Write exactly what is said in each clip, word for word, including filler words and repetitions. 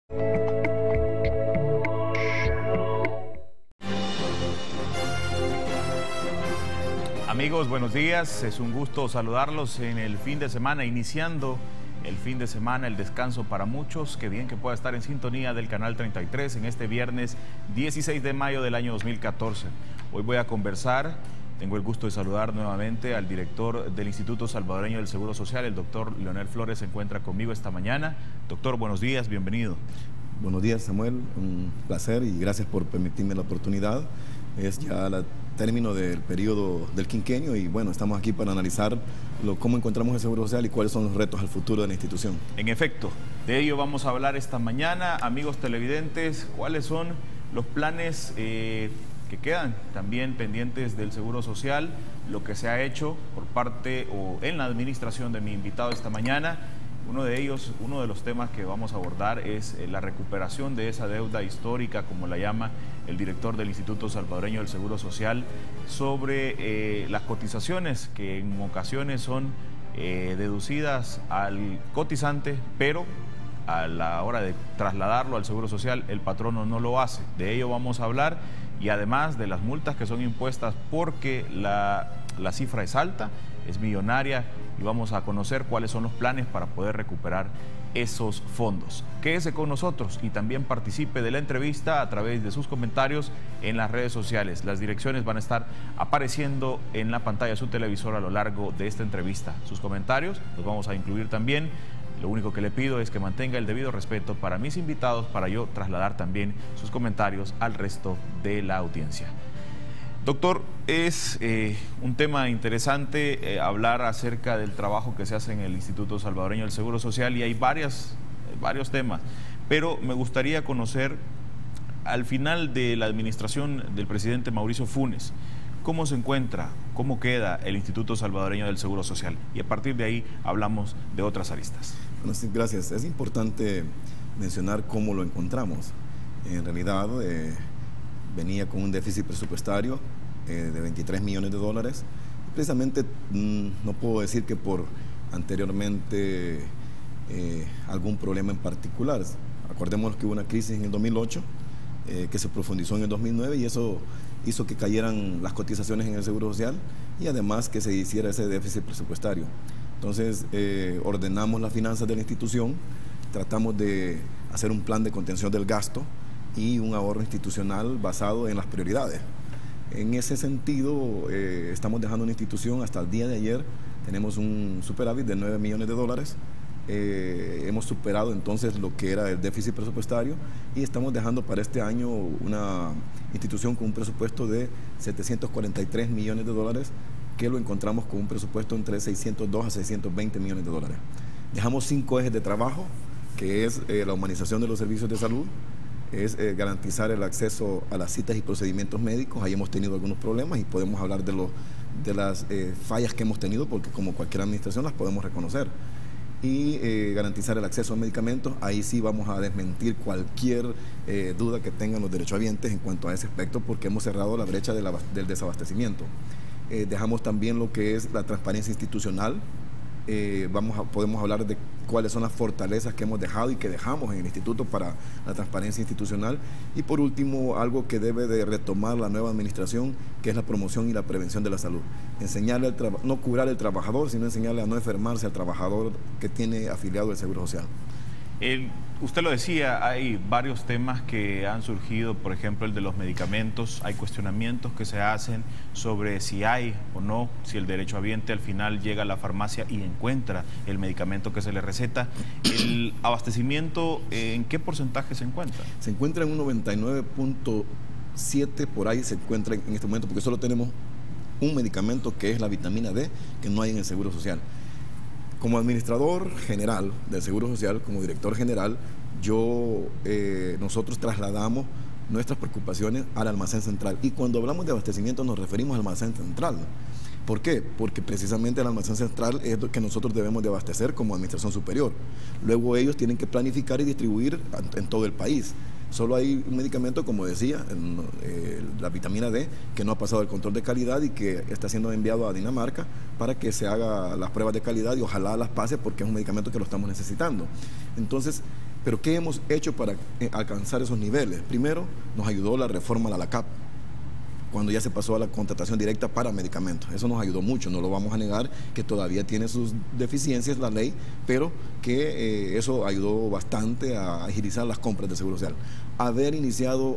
Amigos, buenos días. Es un gusto saludarlos en el fin de semana, iniciando el fin de semana, el descanso para muchos. Qué bien que pueda estar en sintonía del canal treinta y tres en este viernes dieciséis de mayo del año dos mil catorce. Hoy voy a conversar, tengo el gusto de saludar nuevamente al director del Instituto Salvadoreño del Seguro Social, el doctor Leonel Flores, se encuentra conmigo esta mañana. Doctor, buenos días, bienvenido. Buenos días, Samuel, un placer y gracias por permitirme la oportunidad. Es ya el término del periodo del quinquenio y bueno, estamos aquí para analizar lo, cómo encontramos el Seguro Social y cuáles son los retos al futuro de la institución. En efecto, de ello vamos a hablar esta mañana. Amigos televidentes, ¿cuáles son los planes eh, que quedan también pendientes del Seguro Social? Lo que se ha hecho por parte o en la administración de mi invitado esta mañana. Uno de ellos, uno de los temas que vamos a abordar es la recuperación de esa deuda histórica, como la llama el director del Instituto Salvadoreño del Seguro Social, sobre eh, las cotizaciones que en ocasiones son eh, deducidas al cotizante, pero a la hora de trasladarlo al Seguro Social el patrono no lo hace. De ello vamos a hablar y además de las multas que son impuestas porque la, la cifra es alta, es millonaria, y vamos a conocer cuáles son los planes para poder recuperar esos fondos. Quédese con nosotros y también participe de la entrevista a través de sus comentarios en las redes sociales. Las direcciones van a estar apareciendo en la pantalla de su televisor a lo largo de esta entrevista. Sus comentarios los vamos a incluir también. Lo único que le pido es que mantenga el debido respeto para mis invitados, para yo trasladar también sus comentarios al resto de la audiencia. Doctor, es eh, un tema interesante eh, hablar acerca del trabajo que se hace en el Instituto Salvadoreño del Seguro Social y hay varias, varios temas, pero me gustaría conocer al final de la administración del presidente Mauricio Funes, cómo se encuentra, cómo queda el Instituto Salvadoreño del Seguro Social y a partir de ahí hablamos de otras aristas. Bueno, sí, gracias. Es importante mencionar cómo lo encontramos. En realidad eh, venía con un déficit presupuestario eh, de veintitrés millones de dólares. Precisamente mmm, no puedo decir que por anteriormente eh, algún problema en particular. Acordémonos que hubo una crisis en el dos mil ocho eh, que se profundizó en el dos mil nueve y eso hizo que cayeran las cotizaciones en el Seguro Social y además que se hiciera ese déficit presupuestario. Entonces eh, ordenamos las finanzas de la institución, tratamos de hacer un plan de contención del gasto y un ahorro institucional basado en las prioridades. En ese sentido, eh, estamos dejando una institución, hasta el día de ayer tenemos un superávit de nueve millones de dólares, eh, hemos superado entonces lo que era el déficit presupuestario y estamos dejando para este año una institución con un presupuesto de setecientos cuarenta y tres millones de dólares, que lo encontramos con un presupuesto entre seiscientos dos a seiscientos veinte millones de dólares. Dejamos cinco ejes de trabajo, que es eh, la humanización de los servicios de salud, es eh, garantizar el acceso a las citas y procedimientos médicos. Ahí hemos tenido algunos problemas y podemos hablar de, lo, de las eh, fallas que hemos tenido, porque como cualquier administración las podemos reconocer. Y eh, garantizar el acceso a medicamentos. Ahí sí vamos a desmentir cualquier eh, duda que tengan los derechohabientes en cuanto a ese aspecto, porque hemos cerrado la brecha de la, del desabastecimiento. Eh, dejamos también lo que es la transparencia institucional. Eh, vamos a, podemos hablar de cuáles son las fortalezas que hemos dejado y que dejamos en el instituto para la transparencia institucional. Y por último, algo que debe de retomar la nueva administración, que es la promoción y la prevención de la salud. Enseñarle al no curar al trabajador, sino enseñarle a no enfermarse al trabajador que tiene afiliado el Seguro Social. El, usted lo decía, hay varios temas que han surgido, por ejemplo el de los medicamentos, hay cuestionamientos que se hacen sobre si hay o no, si el derechohabiente al final llega a la farmacia y encuentra el medicamento que se le receta. ¿El abastecimiento en qué porcentaje se encuentra? Se encuentra en un noventa y nueve punto siete, por ahí se encuentra en este momento, porque solo tenemos un medicamento que es la vitamina D, que no hay en el Seguro Social. Como administrador general del Seguro Social, como director general, yo, eh, nosotros trasladamos nuestras preocupaciones al almacén central. Y cuando hablamos de abastecimiento nos referimos al almacén central. ¿Por qué? Porque precisamente el almacén central es lo que nosotros debemos de abastecer como administración superior. Luego ellos tienen que planificar y distribuir en todo el país. Solo hay un medicamento, como decía, eh, la vitamina D, que no ha pasado el control de calidad y que está siendo enviado a Dinamarca para que se haga las pruebas de calidad y ojalá las pase porque es un medicamento que lo estamos necesitando. Entonces, Pero ¿qué hemos hecho para eh, alcanzar esos niveles? Primero, nos ayudó la reforma a la C A P, cuando ya se pasó a la contratación directa para medicamentos. Eso nos ayudó mucho, no lo vamos a negar, que todavía tiene sus deficiencias la ley, pero que eh, eso ayudó bastante a agilizar las compras de Seguro Social. Haber iniciado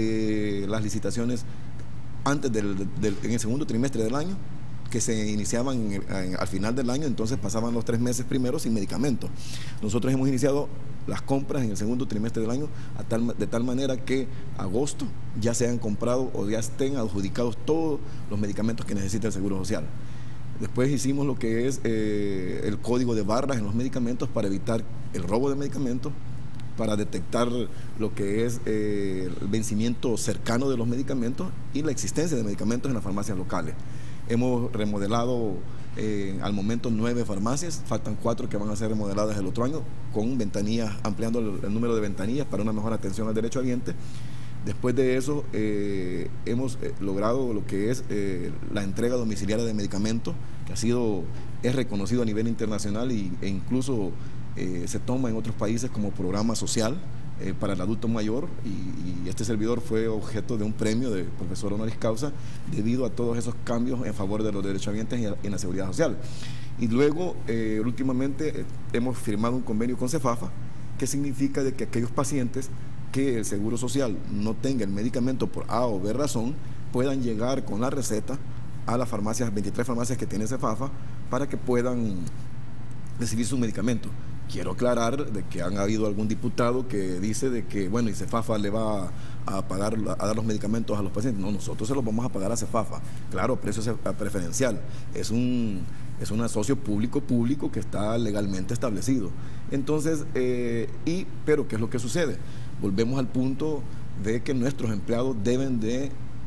eh, las licitaciones antes del, del, en el segundo trimestre del año, que se iniciaban en el, en, al final del año, entonces pasaban los tres meses primero sin medicamentos. Nosotros hemos iniciado las compras en el segundo trimestre del año a tal, de tal manera que agosto ya se han comprado o ya estén adjudicados todos los medicamentos que necesita el Seguro Social. Después hicimos lo que es eh, el código de barras en los medicamentos para evitar el robo de medicamentos, para detectar lo que es eh, el vencimiento cercano de los medicamentos y la existencia de medicamentos en las farmacias locales. Hemos remodelado eh, al momento nueve farmacias, faltan cuatro que van a ser remodeladas el otro año, con ventanillas, ampliando el, el número de ventanillas para una mejor atención al derechohabiente. Después de eso, eh, hemos eh, logrado lo que es eh, la entrega domiciliaria de medicamentos, que ha sido, es reconocido a nivel internacional y, e incluso eh, se toma en otros países como programa social eh, para el adulto mayor, y, y este servidor fue objeto de un premio de profesor honoris causa debido a todos esos cambios en favor de los derechohabientes y en la seguridad social. Y luego, eh, últimamente, eh, hemos firmado un convenio con CEFAFA, que significa de que aquellos pacientes que el Seguro Social no tenga el medicamento por A o B razón, puedan llegar con la receta a las farmacias, veintitrés farmacias que tiene CEFAFA, para que puedan recibir su medicamento. Quiero aclarar de que han habido algún diputado que dice de que, bueno, y CEFAFA le va a pagar, a dar los medicamentos a los pacientes. No, nosotros se los vamos a pagar a CEFAFA. Claro, precio preferencial. Es un, es un asocio público-público que está legalmente establecido. Entonces, eh, y, pero ¿qué es lo que sucede? Volvemos al punto de que nuestros empleados deben de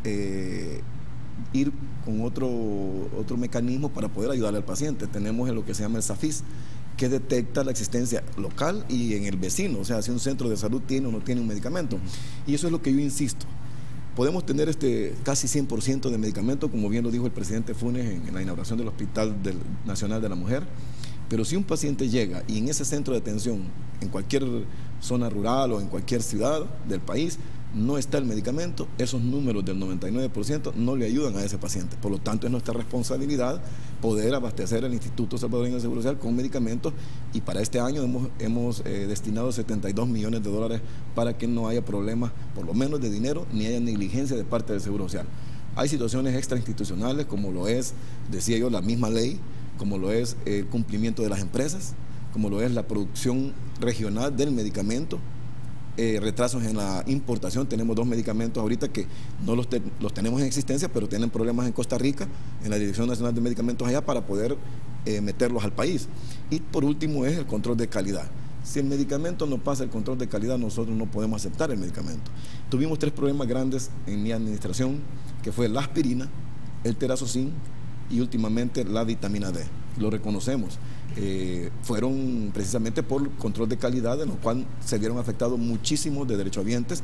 eh, ir con otro, otro mecanismo para poder ayudarle al paciente. Tenemos lo que se llama el SAFIS, que detecta la existencia local y en el vecino, o sea, si un centro de salud tiene o no tiene un medicamento. Y eso es lo que yo insisto. Podemos tener este casi cien por ciento de medicamento, como bien lo dijo el presidente Funes en, en la inauguración del Hospital del, Nacional de la Mujer, pero si un paciente llega y en ese centro de atención, en cualquier zona rural o en cualquier ciudad del país, no está el medicamento, esos números del noventa y nueve por ciento no le ayudan a ese paciente. Por lo tanto, es nuestra responsabilidad poder abastecer al Instituto Salvadoreño de Seguro Social con medicamentos, y para este año hemos, hemos eh, destinado setenta y dos millones de dólares para que no haya problemas, por lo menos de dinero, ni haya negligencia de parte del Seguro Social. Hay situaciones extrainstitucionales, como lo es, decía yo, la misma ley, como lo es el cumplimiento de las empresas, como lo es la producción regional del medicamento, eh, retrasos en la importación. Tenemos dos medicamentos ahorita que no los, te, los tenemos en existencia, pero tienen problemas en Costa Rica, en la Dirección Nacional de Medicamentos allá, para poder eh, meterlos al país. Y por último es el control de calidad. Si el medicamento no pasa el control de calidad, nosotros no podemos aceptar el medicamento. Tuvimos tres problemas grandes en mi administración, que fue la aspirina, el terazocin y últimamente la vitamina D. Lo reconocemos. Eh, fueron precisamente por control de calidad, en lo cual se vieron afectados muchísimos de derechohabientes,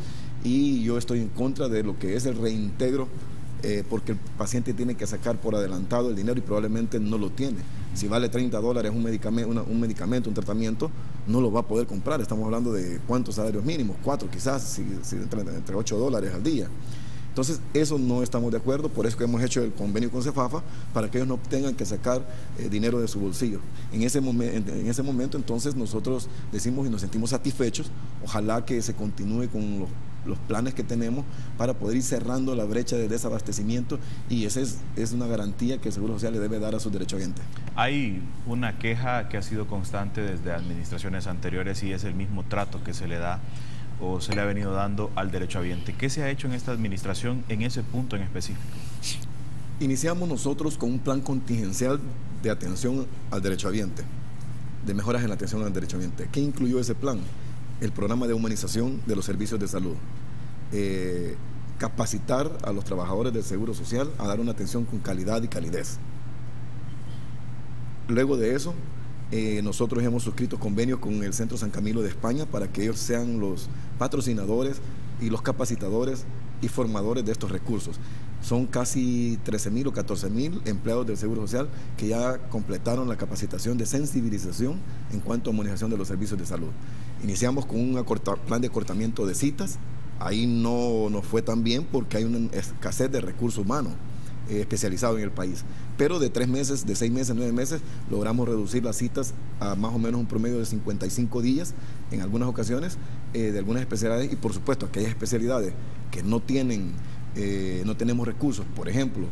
y yo estoy en contra de lo que es el reintegro, eh, porque el paciente tiene que sacar por adelantado el dinero y probablemente no lo tiene. Si vale treinta dólares un medicamento, una, un medicamento, un tratamiento, no lo va a poder comprar. Estamos hablando de cuántos salarios mínimos, cuatro quizás, si, si entre, entre ocho dólares al día. Entonces, eso no estamos de acuerdo, por eso que hemos hecho el convenio con CEFAFA, para que ellos no tengan que sacar eh, dinero de su bolsillo. En ese, en, en ese momento, entonces, nosotros decimos y nos sentimos satisfechos. Ojalá que se continúe con los, los planes que tenemos para poder ir cerrando la brecha de desabastecimiento, y esa es, es una garantía que el Seguro Social le debe dar a sus derechohabientes. Hay una queja que ha sido constante desde administraciones anteriores, y es el mismo trato que se le da o se le ha venido dando al derechohabiente. ¿Qué se ha hecho en esta administración en ese punto en específico? Iniciamos nosotros con un plan contingencial de atención al derechohabiente, de mejoras en la atención al derechohabiente. ¿Qué incluyó ese plan? El programa de humanización de los servicios de salud. Eh, capacitar a los trabajadores del Seguro Social a dar una atención con calidad y calidez. Luego de eso, Eh, nosotros hemos suscrito convenios con el Centro San Camilo de España para que ellos sean los patrocinadores y los capacitadores y formadores de estos recursos. Son casi trece mil o catorce mil empleados del Seguro Social que ya completaron la capacitación de sensibilización en cuanto a monetización de los servicios de salud. Iniciamos con un acorta, plan de acortamiento de citas. Ahí no nos fue tan bien porque hay una escasez de recursos humanos eh, especializados en el país. Pero de tres meses, de seis meses, nueve meses, logramos reducir las citas a más o menos un promedio de cincuenta y cinco días en algunas ocasiones, eh, de algunas especialidades, y por supuesto aquellas especialidades que no tienen, eh, no tenemos recursos. Por ejemplo,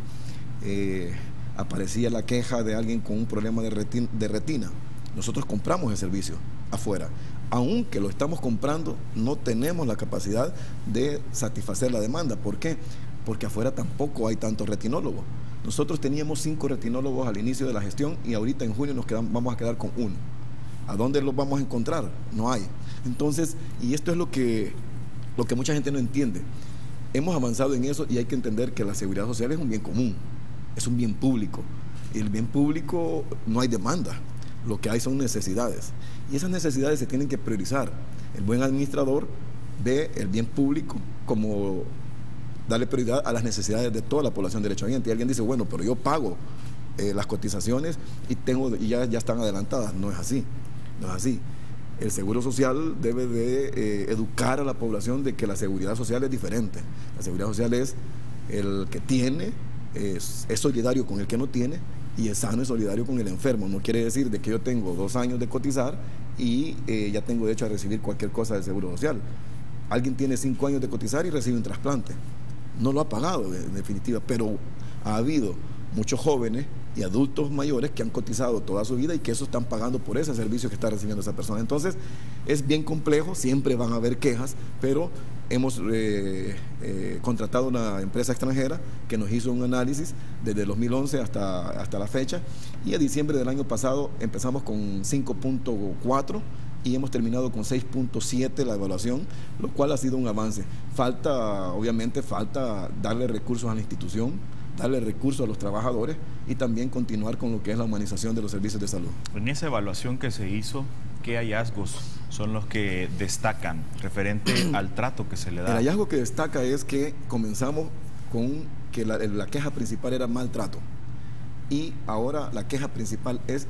eh, aparecía la queja de alguien con un problema de retina, de retina. Nosotros compramos el servicio afuera. Aunque lo estamos comprando, no tenemos la capacidad de satisfacer la demanda. ¿Por qué? Porque afuera tampoco hay tantos retinólogos. Nosotros teníamos cinco retinólogos al inicio de la gestión y ahorita en junio nos quedamos, vamos a quedar con uno. ¿A dónde los vamos a encontrar? No hay. Entonces, y esto es lo que, lo que mucha gente no entiende. Hemos avanzado en eso y hay que entender que la seguridad social es un bien común, es un bien público. Y el bien público no hay demanda, lo que hay son necesidades. Y esas necesidades se tienen que priorizar. El buen administrador ve el bien público como darle prioridad a las necesidades de toda la población derechohabiente. Y alguien dice, bueno, pero yo pago eh, las cotizaciones y, tengo, y ya, ya están adelantadas. No es así, no es así. El Seguro Social debe de eh, educar a la población de que la seguridad social es diferente. La seguridad social es el que tiene, es, es solidario con el que no tiene, y el sano es solidario con el enfermo. No quiere decir de que yo tengo dos años de cotizar y eh, ya tengo derecho a recibir cualquier cosa del Seguro Social. Alguien tiene cinco años de cotizar y recibe un trasplante. No lo ha pagado, en definitiva, pero ha habido muchos jóvenes y adultos mayores que han cotizado toda su vida y que eso están pagando por ese servicio que está recibiendo esa persona. Entonces, es bien complejo, siempre van a haber quejas, pero hemos eh, eh, contratado una empresa extranjera que nos hizo un análisis desde el dos mil once hasta, hasta la fecha, y a diciembre del año pasado empezamos con cinco punto cuatro y hemos terminado con seis punto siete la evaluación, lo cual ha sido un avance. Falta, obviamente, falta darle recursos a la institución, darle recursos a los trabajadores y también continuar con lo que es la humanización de los servicios de salud. En esa evaluación que se hizo, ¿qué hallazgos son los que destacan referente al trato que se le da? El hallazgo que destaca es que comenzamos con que la, la queja principal era maltrato y ahora la queja principal es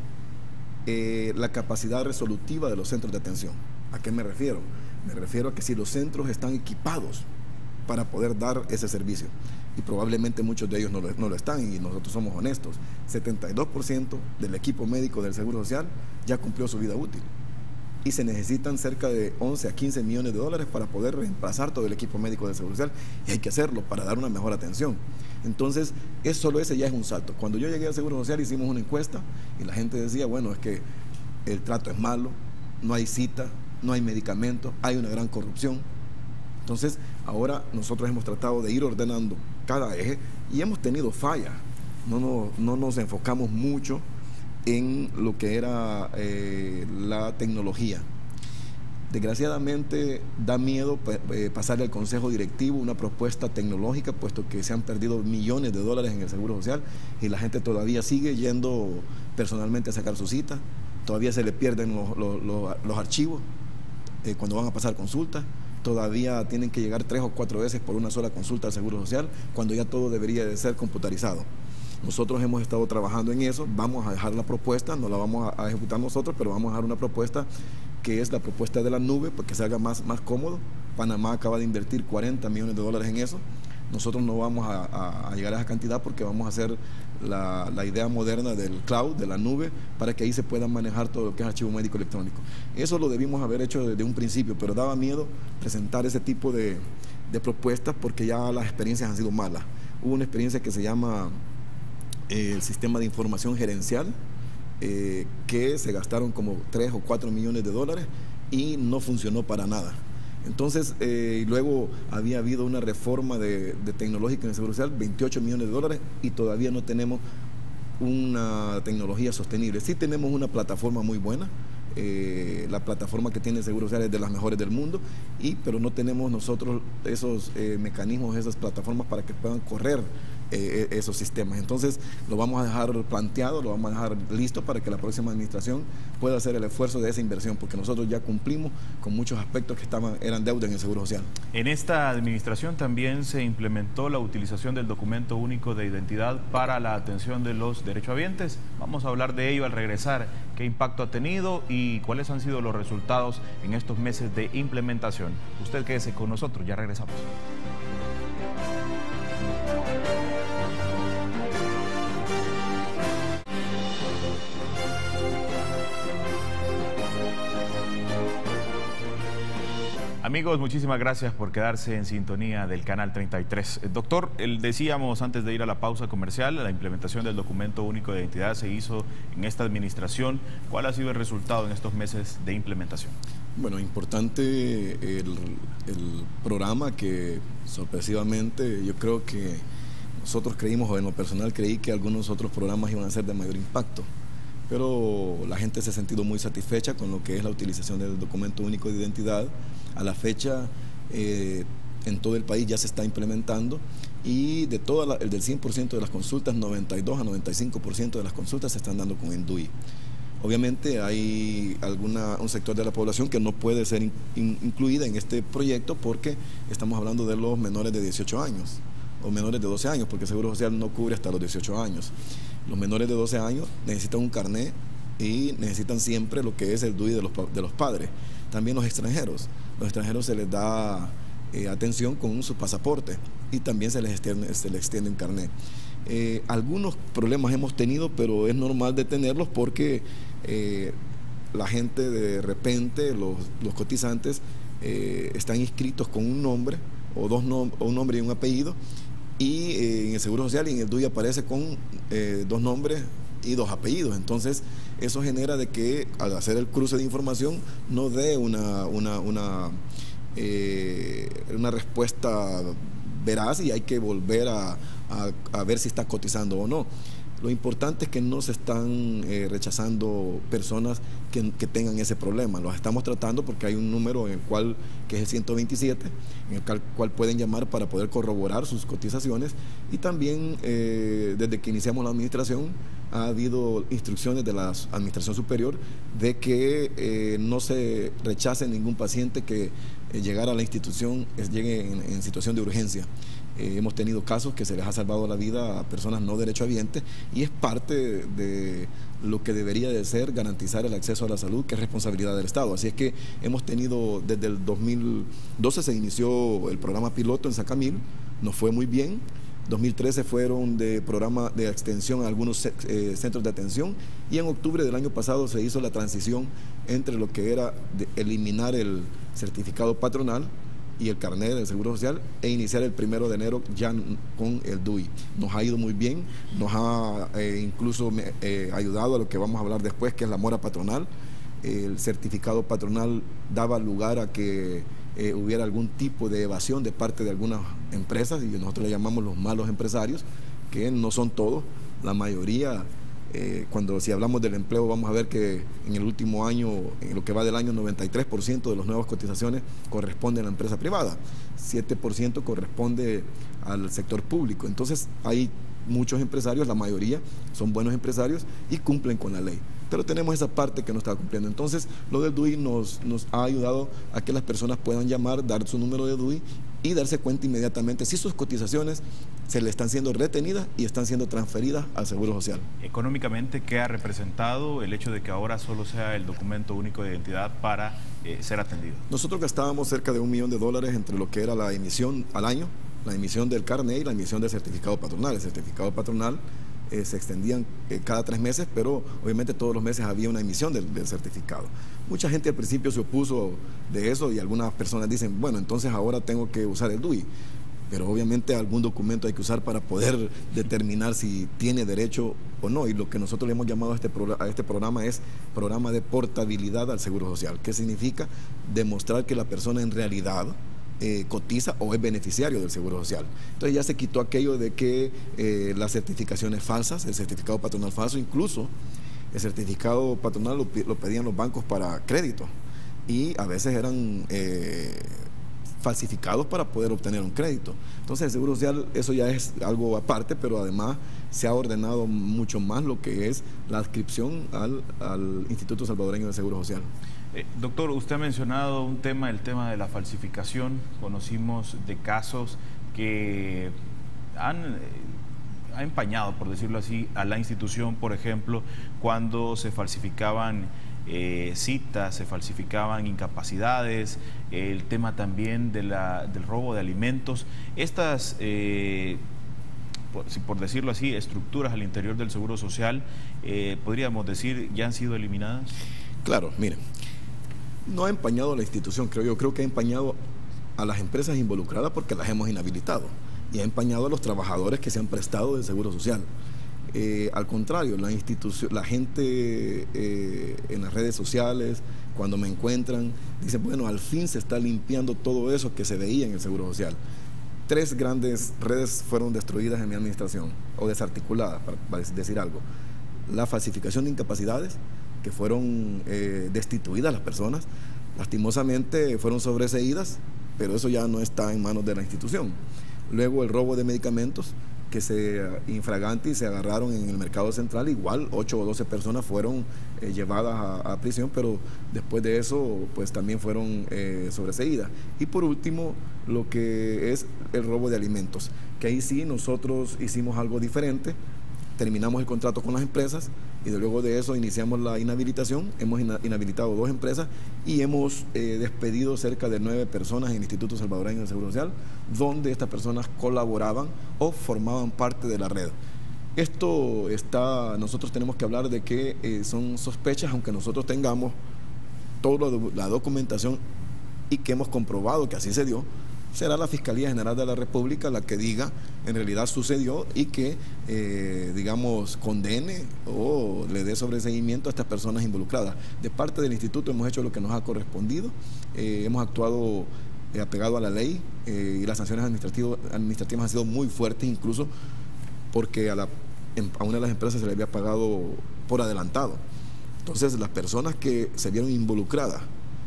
eh, la capacidad resolutiva de los centros de atención. ¿A qué me refiero? Me refiero a que si los centros están equipados para poder dar ese servicio, y probablemente muchos de ellos no lo, no lo están, y nosotros somos honestos, setenta y dos por ciento del equipo médico del Seguro Social ya cumplió su vida útil y se necesitan cerca de once a quince millones de dólares para poder reemplazar todo el equipo médico del Seguro Social, y hay que hacerlo para dar una mejor atención. Entonces, es solo ese ya es un salto. Cuando yo llegué al Seguro Social hicimos una encuesta y la gente decía, bueno, es que el trato es malo, no hay cita, no hay medicamentos, hay una gran corrupción. Entonces, ahora nosotros hemos tratado de ir ordenando cada eje y hemos tenido fallas. No, no, no nos enfocamos mucho en lo que era eh, la tecnología. Desgraciadamente da miedo eh, pasarle al Consejo Directivo una propuesta tecnológica, puesto que se han perdido millones de dólares en el Seguro Social y la gente todavía sigue yendo personalmente a sacar su cita, todavía se le pierden los, los, los, los archivos eh, cuando van a pasar consultas. Todavía tienen que llegar tres o cuatro veces por una sola consulta al Seguro Social, cuando ya todo debería de ser computarizado. Nosotros hemos estado trabajando en eso, vamos a dejar la propuesta, no la vamos a, a ejecutar nosotros, pero vamos a dejar una propuesta que es la propuesta de la nube, porque se haga más, más cómodo. Panamá acaba de invertir cuarenta millones de dólares en eso. Nosotros no vamos a, a, a llegar a esa cantidad porque vamos a hacer la, la idea moderna del cloud, de la nube, para que ahí se puedan manejar todo lo que es archivo médico electrónico. Eso lo debimos haber hecho desde un principio, pero daba miedo presentar ese tipo de, de propuestas porque ya las experiencias han sido malas. Hubo una experiencia que se llama eh, el sistema de información gerencial, eh, que se gastaron como tres o cuatro millones de dólares y no funcionó para nada. Entonces, eh, luego había habido una reforma de, de tecnológica en el Seguro Social, veintiocho millones de dólares, y todavía no tenemos una tecnología sostenible. Sí tenemos una plataforma muy buena, eh, la plataforma que tiene el Seguro Social es de las mejores del mundo, y, pero no tenemos nosotros esos eh, mecanismos, esas plataformas para que puedan correr eh, esos sistemas. Entonces lo vamos a dejar planteado, lo vamos a dejar listo para que la próxima administración pueda hacer el esfuerzo de esa inversión, porque nosotros ya cumplimos con muchos aspectos que estaban, eran deuda en el Seguro Social. En esta administración también se implementó la utilización del documento único de identidad para la atención de los derechohabientes. Vamos a hablar de ello al regresar. ¿Qué impacto ha tenido y cuáles han sido los resultados en estos meses de implementación? Usted quédese con nosotros, ya regresamos. Amigos, muchísimas gracias por quedarse en sintonía del Canal treinta y tres. Doctor, decíamos antes de ir a la pausa comercial, la implementación del documento único de identidad se hizo en esta administración. ¿Cuál ha sido el resultado en estos meses de implementación? Bueno, importante el, el programa que sorpresivamente yo creo que nosotros creímos, o en lo personal creí que algunos otros programas iban a ser de mayor impacto, pero la gente se ha sentido muy satisfecha con lo que es la utilización del documento único de identidad. A la fecha, eh, en todo el país ya se está implementando y de toda la, el del cien por ciento de las consultas, noventa y dos a noventa y cinco por ciento de las consultas se están dando con el D U I. Obviamente hay alguna, un sector de la población que no puede ser in, in, incluida en este proyecto porque estamos hablando de los menores de dieciocho años o menores de doce años, porque el Seguro Social no cubre hasta los dieciocho años. Los menores de doce años necesitan un carnet y necesitan siempre lo que es el D U I de los, de los padres. También los extranjeros. Los extranjeros se les da eh, atención con su pasaporte y también se les extiende, se les extiende un carnet. Eh, algunos problemas hemos tenido, pero es normal de tenerlos porque eh, la gente de repente, los, los cotizantes, eh, están inscritos con un nombre o, dos nom o un nombre y un apellido, y eh, en el Seguro Social y en el D U I aparece con eh, dos nombres y dos apellidos. Entonces eso genera de que al hacer el cruce de información no dé una, una, una, eh, una respuesta veraz y hay que volver a, a, a ver si está cotizando o no. Lo importante es que no se están eh, rechazando personas que, que tengan ese problema. Los estamos tratando porque hay un número en el cual, que es el ciento veintisiete, en el cual, cual pueden llamar para poder corroborar sus cotizaciones. Y también eh, desde que iniciamos la administración ha habido instrucciones de la administración superior de que eh, no se rechace ningún paciente que eh, llegara a la institución, es, llegue en, en situación de urgencia. Eh, hemos tenido casos que se les ha salvado la vida a personas no derechohabientes y es parte de lo que debería de ser garantizar el acceso a la salud, que es responsabilidad del Estado. Así es que hemos tenido, desde el dos mil doce se inició el programa piloto en Sacamil, nos fue muy bien. dos mil trece fueron de programa de extensión a algunos eh, centros de atención y en octubre del año pasado se hizo la transición entre lo que era de eliminar el certificado patronal y el carnet del Seguro Social e iniciar el primero de enero ya con el D U I. Nos ha ido muy bien, nos ha eh, incluso eh, ayudado a lo que vamos a hablar después, que es la mora patronal. El certificado patronal daba lugar a que eh, hubiera algún tipo de evasión de parte de algunas empresas, y nosotros le llamamos los malos empresarios, que no son todos, la mayoría. Eh, cuando si hablamos del empleo vamos a ver que en el último año, en lo que va del año, noventa y tres por ciento de las nuevas cotizaciones corresponden a la empresa privada, siete por ciento corresponde al sector público. Entonces hay muchos empresarios, la mayoría son buenos empresarios y cumplen con la ley, pero tenemos esa parte que no está cumpliendo. Entonces lo del D U I nos, nos ha ayudado a que las personas puedan llamar, dar su número de D U I y darse cuenta inmediatamente si sus cotizaciones se le están siendo retenidas y están siendo transferidas al Seguro Social. Económicamente, ¿qué ha representado el hecho de que ahora solo sea el documento único de identidad para eh, ser atendido? Nosotros gastábamos cerca de un millón de dólares entre lo que era la emisión al año, la emisión del carnet y la emisión del certificado patronal. El certificado patronal eh, se extendían eh, cada tres meses, pero obviamente todos los meses había una emisión del, del certificado. Mucha gente al principio se opuso de eso y algunas personas dicen, bueno, entonces ahora tengo que usar el D U I. Pero obviamente algún documento hay que usar para poder determinar si tiene derecho o no. Y lo que nosotros le hemos llamado a este, a este programa es programa de portabilidad al Seguro Social, que significa demostrar que la persona en realidad eh, cotiza o es beneficiario del Seguro Social. Entonces ya se quitó aquello de que eh, las certificaciones falsas, el certificado patronal falso, incluso el certificado patronal lo, lo pedían los bancos para crédito y a veces eran... Eh, falsificados para poder obtener un crédito. Entonces el Seguro Social, eso ya es algo aparte, pero además se ha ordenado mucho más lo que es la adscripción al, al Instituto Salvadoreño de Seguro Social. Eh, doctor, usted ha mencionado un tema, el tema de la falsificación. Conocimos de casos que han... Eh, ha empañado, por decirlo así, a la institución, por ejemplo, cuando se falsificaban eh, citas, se falsificaban incapacidades, eh, el tema también de la, del robo de alimentos. Estas, eh, por, por decirlo así, estructuras al interior del Seguro Social, eh, podríamos decir, ¿ya han sido eliminadas? Claro, miren, no ha empañado a la institución, creo yo, creo que ha empañado a las empresas involucradas porque las hemos inhabilitado. Y ha empañado a los trabajadores que se han prestado del Seguro Social. Eh, al contrario, la institución, la gente eh, en las redes sociales, cuando me encuentran, dicen, bueno, al fin se está limpiando todo eso que se veía en el Seguro Social. Tres grandes redes fueron destruidas en mi administración, o desarticuladas, para, para decir algo. La falsificación de incapacidades, que fueron eh, destituidas las personas, lastimosamente fueron sobreseídas, pero eso ya no está en manos de la institución. Luego el robo de medicamentos, que se infraganti se agarraron en el mercado central, igual ocho o doce personas fueron eh, llevadas a, a prisión, pero después de eso pues también fueron eh, sobreseídas. Y por último, lo que es el robo de alimentos, que ahí sí nosotros hicimos algo diferente, terminamos el contrato con las empresas y luego de eso iniciamos la inhabilitación. Hemos inhabilitado dos empresas y hemos eh, despedido cerca de nueve personas en el Instituto Salvadoreño de Seguro Social, donde estas personas colaboraban o formaban parte de la red. Esto está, nosotros tenemos que hablar de que eh, son sospechas, aunque nosotros tengamos toda la documentación y que hemos comprobado que así se dio. Será la Fiscalía General de la República la que diga en realidad sucedió y que, eh, digamos, condene o le dé sobreseguimiento a estas personas involucradas. De parte del instituto hemos hecho lo que nos ha correspondido, eh, hemos actuado eh, apegado a la ley eh, y las sanciones administrativas han sido muy fuertes, incluso porque a, la, a una de las empresas se le había pagado por adelantado. Entonces las personas que se vieron involucradas,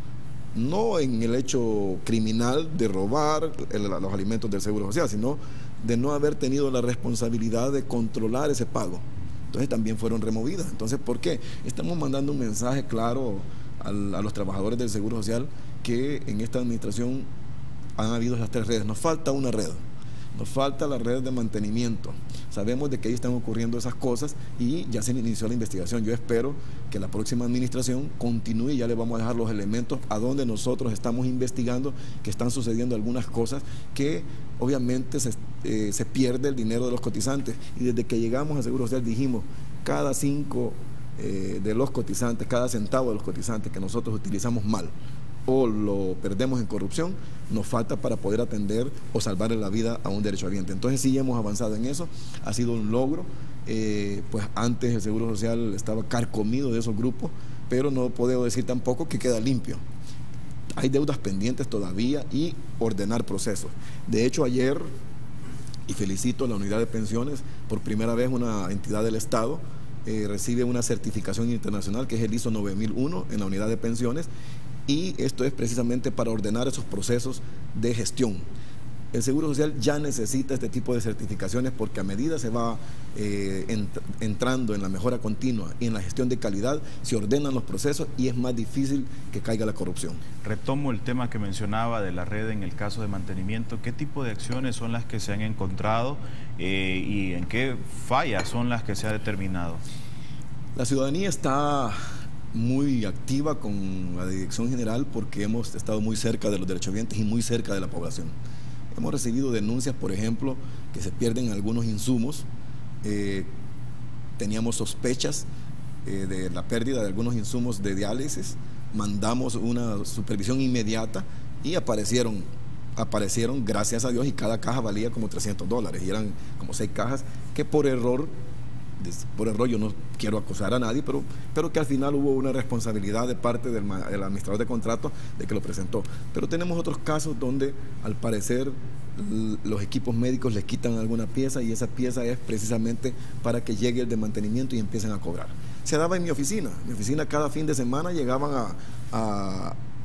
no en el hecho criminal de robar el, los alimentos del Seguro Social, sino de no haber tenido la responsabilidad de controlar ese pago. Entonces también fueron removidas. Entonces, ¿por qué? Estamos mandando un mensaje claro al, a los trabajadores del Seguro Social que en esta administración han habido esas tres redes. Nos falta una red. Nos falta la red de mantenimiento. Sabemos de que ahí están ocurriendo esas cosas y ya se inició la investigación. Yo espero que la próxima administración continúe y ya le vamos a dejar los elementos a donde nosotros estamos investigando que están sucediendo algunas cosas que obviamente se, eh, se pierde el dinero de los cotizantes. Y desde que llegamos a Seguro Social dijimos, cada cinco eh, de los cotizantes, cada centavo de los cotizantes que nosotros utilizamos mal o lo perdemos en corrupción, nos falta para poder atender o salvarle la vida a un derechohabiente. Entonces sí hemos avanzado en eso, ha sido un logro, eh, pues antes el Seguro Social estaba carcomido de esos grupos, pero no puedo decir tampoco que queda limpio. Hay deudas pendientes todavía y ordenar procesos. De hecho ayer, y felicito a la unidad de pensiones, por primera vez una entidad del Estado eh, recibe una certificación internacional que es el I S O nueve mil uno en la unidad de pensiones, y esto es precisamente para ordenar esos procesos de gestión. El Seguro Social ya necesita este tipo de certificaciones porque a medida se va eh, ent entrando en la mejora continua y en la gestión de calidad, se ordenan los procesos y es más difícil que caiga la corrupción. Retomo el tema que mencionaba de la red en el caso de mantenimiento. ¿Qué tipo de acciones son las que se han encontrado eh, y en qué fallas son las que se ha determinado? La ciudadanía está muy activa con la Dirección General porque hemos estado muy cerca de los derechohabientes y muy cerca de la población. Hemos recibido denuncias, por ejemplo, que se pierden algunos insumos. Eh, teníamos sospechas eh, de la pérdida de algunos insumos de diálisis. Mandamos una supervisión inmediata y aparecieron, aparecieron, gracias a Dios, y cada caja valía como trescientos dólares. Y eran como seis cajas que por error, por error yo no quiero acusar a nadie, pero, pero que al final hubo una responsabilidad de parte del, del administrador de contrato de que lo presentó. Pero tenemos otros casos donde al parecer los equipos médicos les quitan alguna pieza y esa pieza es precisamente para que llegue el de mantenimiento y empiecen a cobrar. Se daba en mi oficina. En mi oficina cada fin de semana llegaban a, a,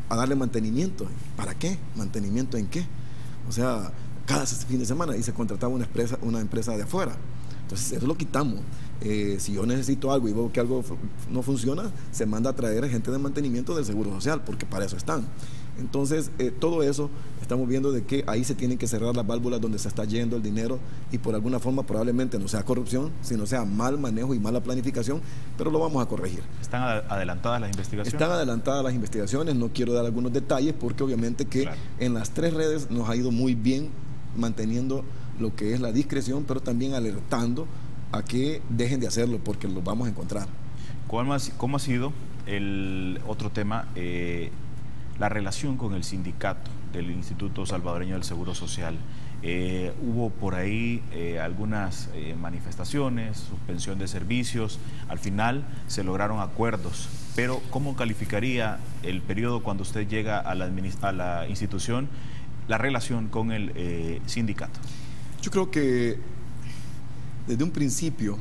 a darle mantenimiento. ¿Para qué? ¿Mantenimiento en qué? O sea, cada fin de semana y se contrataba una empresa, una empresa de afuera. Entonces eso lo quitamos. Eh, si yo necesito algo y veo que algo no funciona, se manda a traer gente de mantenimiento del Seguro Social, porque para eso están. Entonces, eh, todo eso estamos viendo de que ahí se tienen que cerrar las válvulas donde se está yendo el dinero y por alguna forma probablemente no sea corrupción, sino sea mal manejo y mala planificación, pero lo vamos a corregir. ¿Están adelantadas las investigaciones? Están adelantadas las investigaciones, no quiero dar algunos detalles porque obviamente que claro, en las tres redes nos ha ido muy bien manteniendo lo que es la discreción, pero también alertando a que dejen de hacerlo porque lo vamos a encontrar. ¿Cómo ha, cómo ha sido el otro tema? Eh, la relación con el sindicato del Instituto Salvadoreño del Seguro Social. Eh, hubo por ahí eh, algunas eh, manifestaciones, suspensión de servicios, al final se lograron acuerdos, pero ¿cómo calificaría el periodo cuando usted llega a la, a la institución, la relación con el eh, sindicato? Yo creo que desde un principio,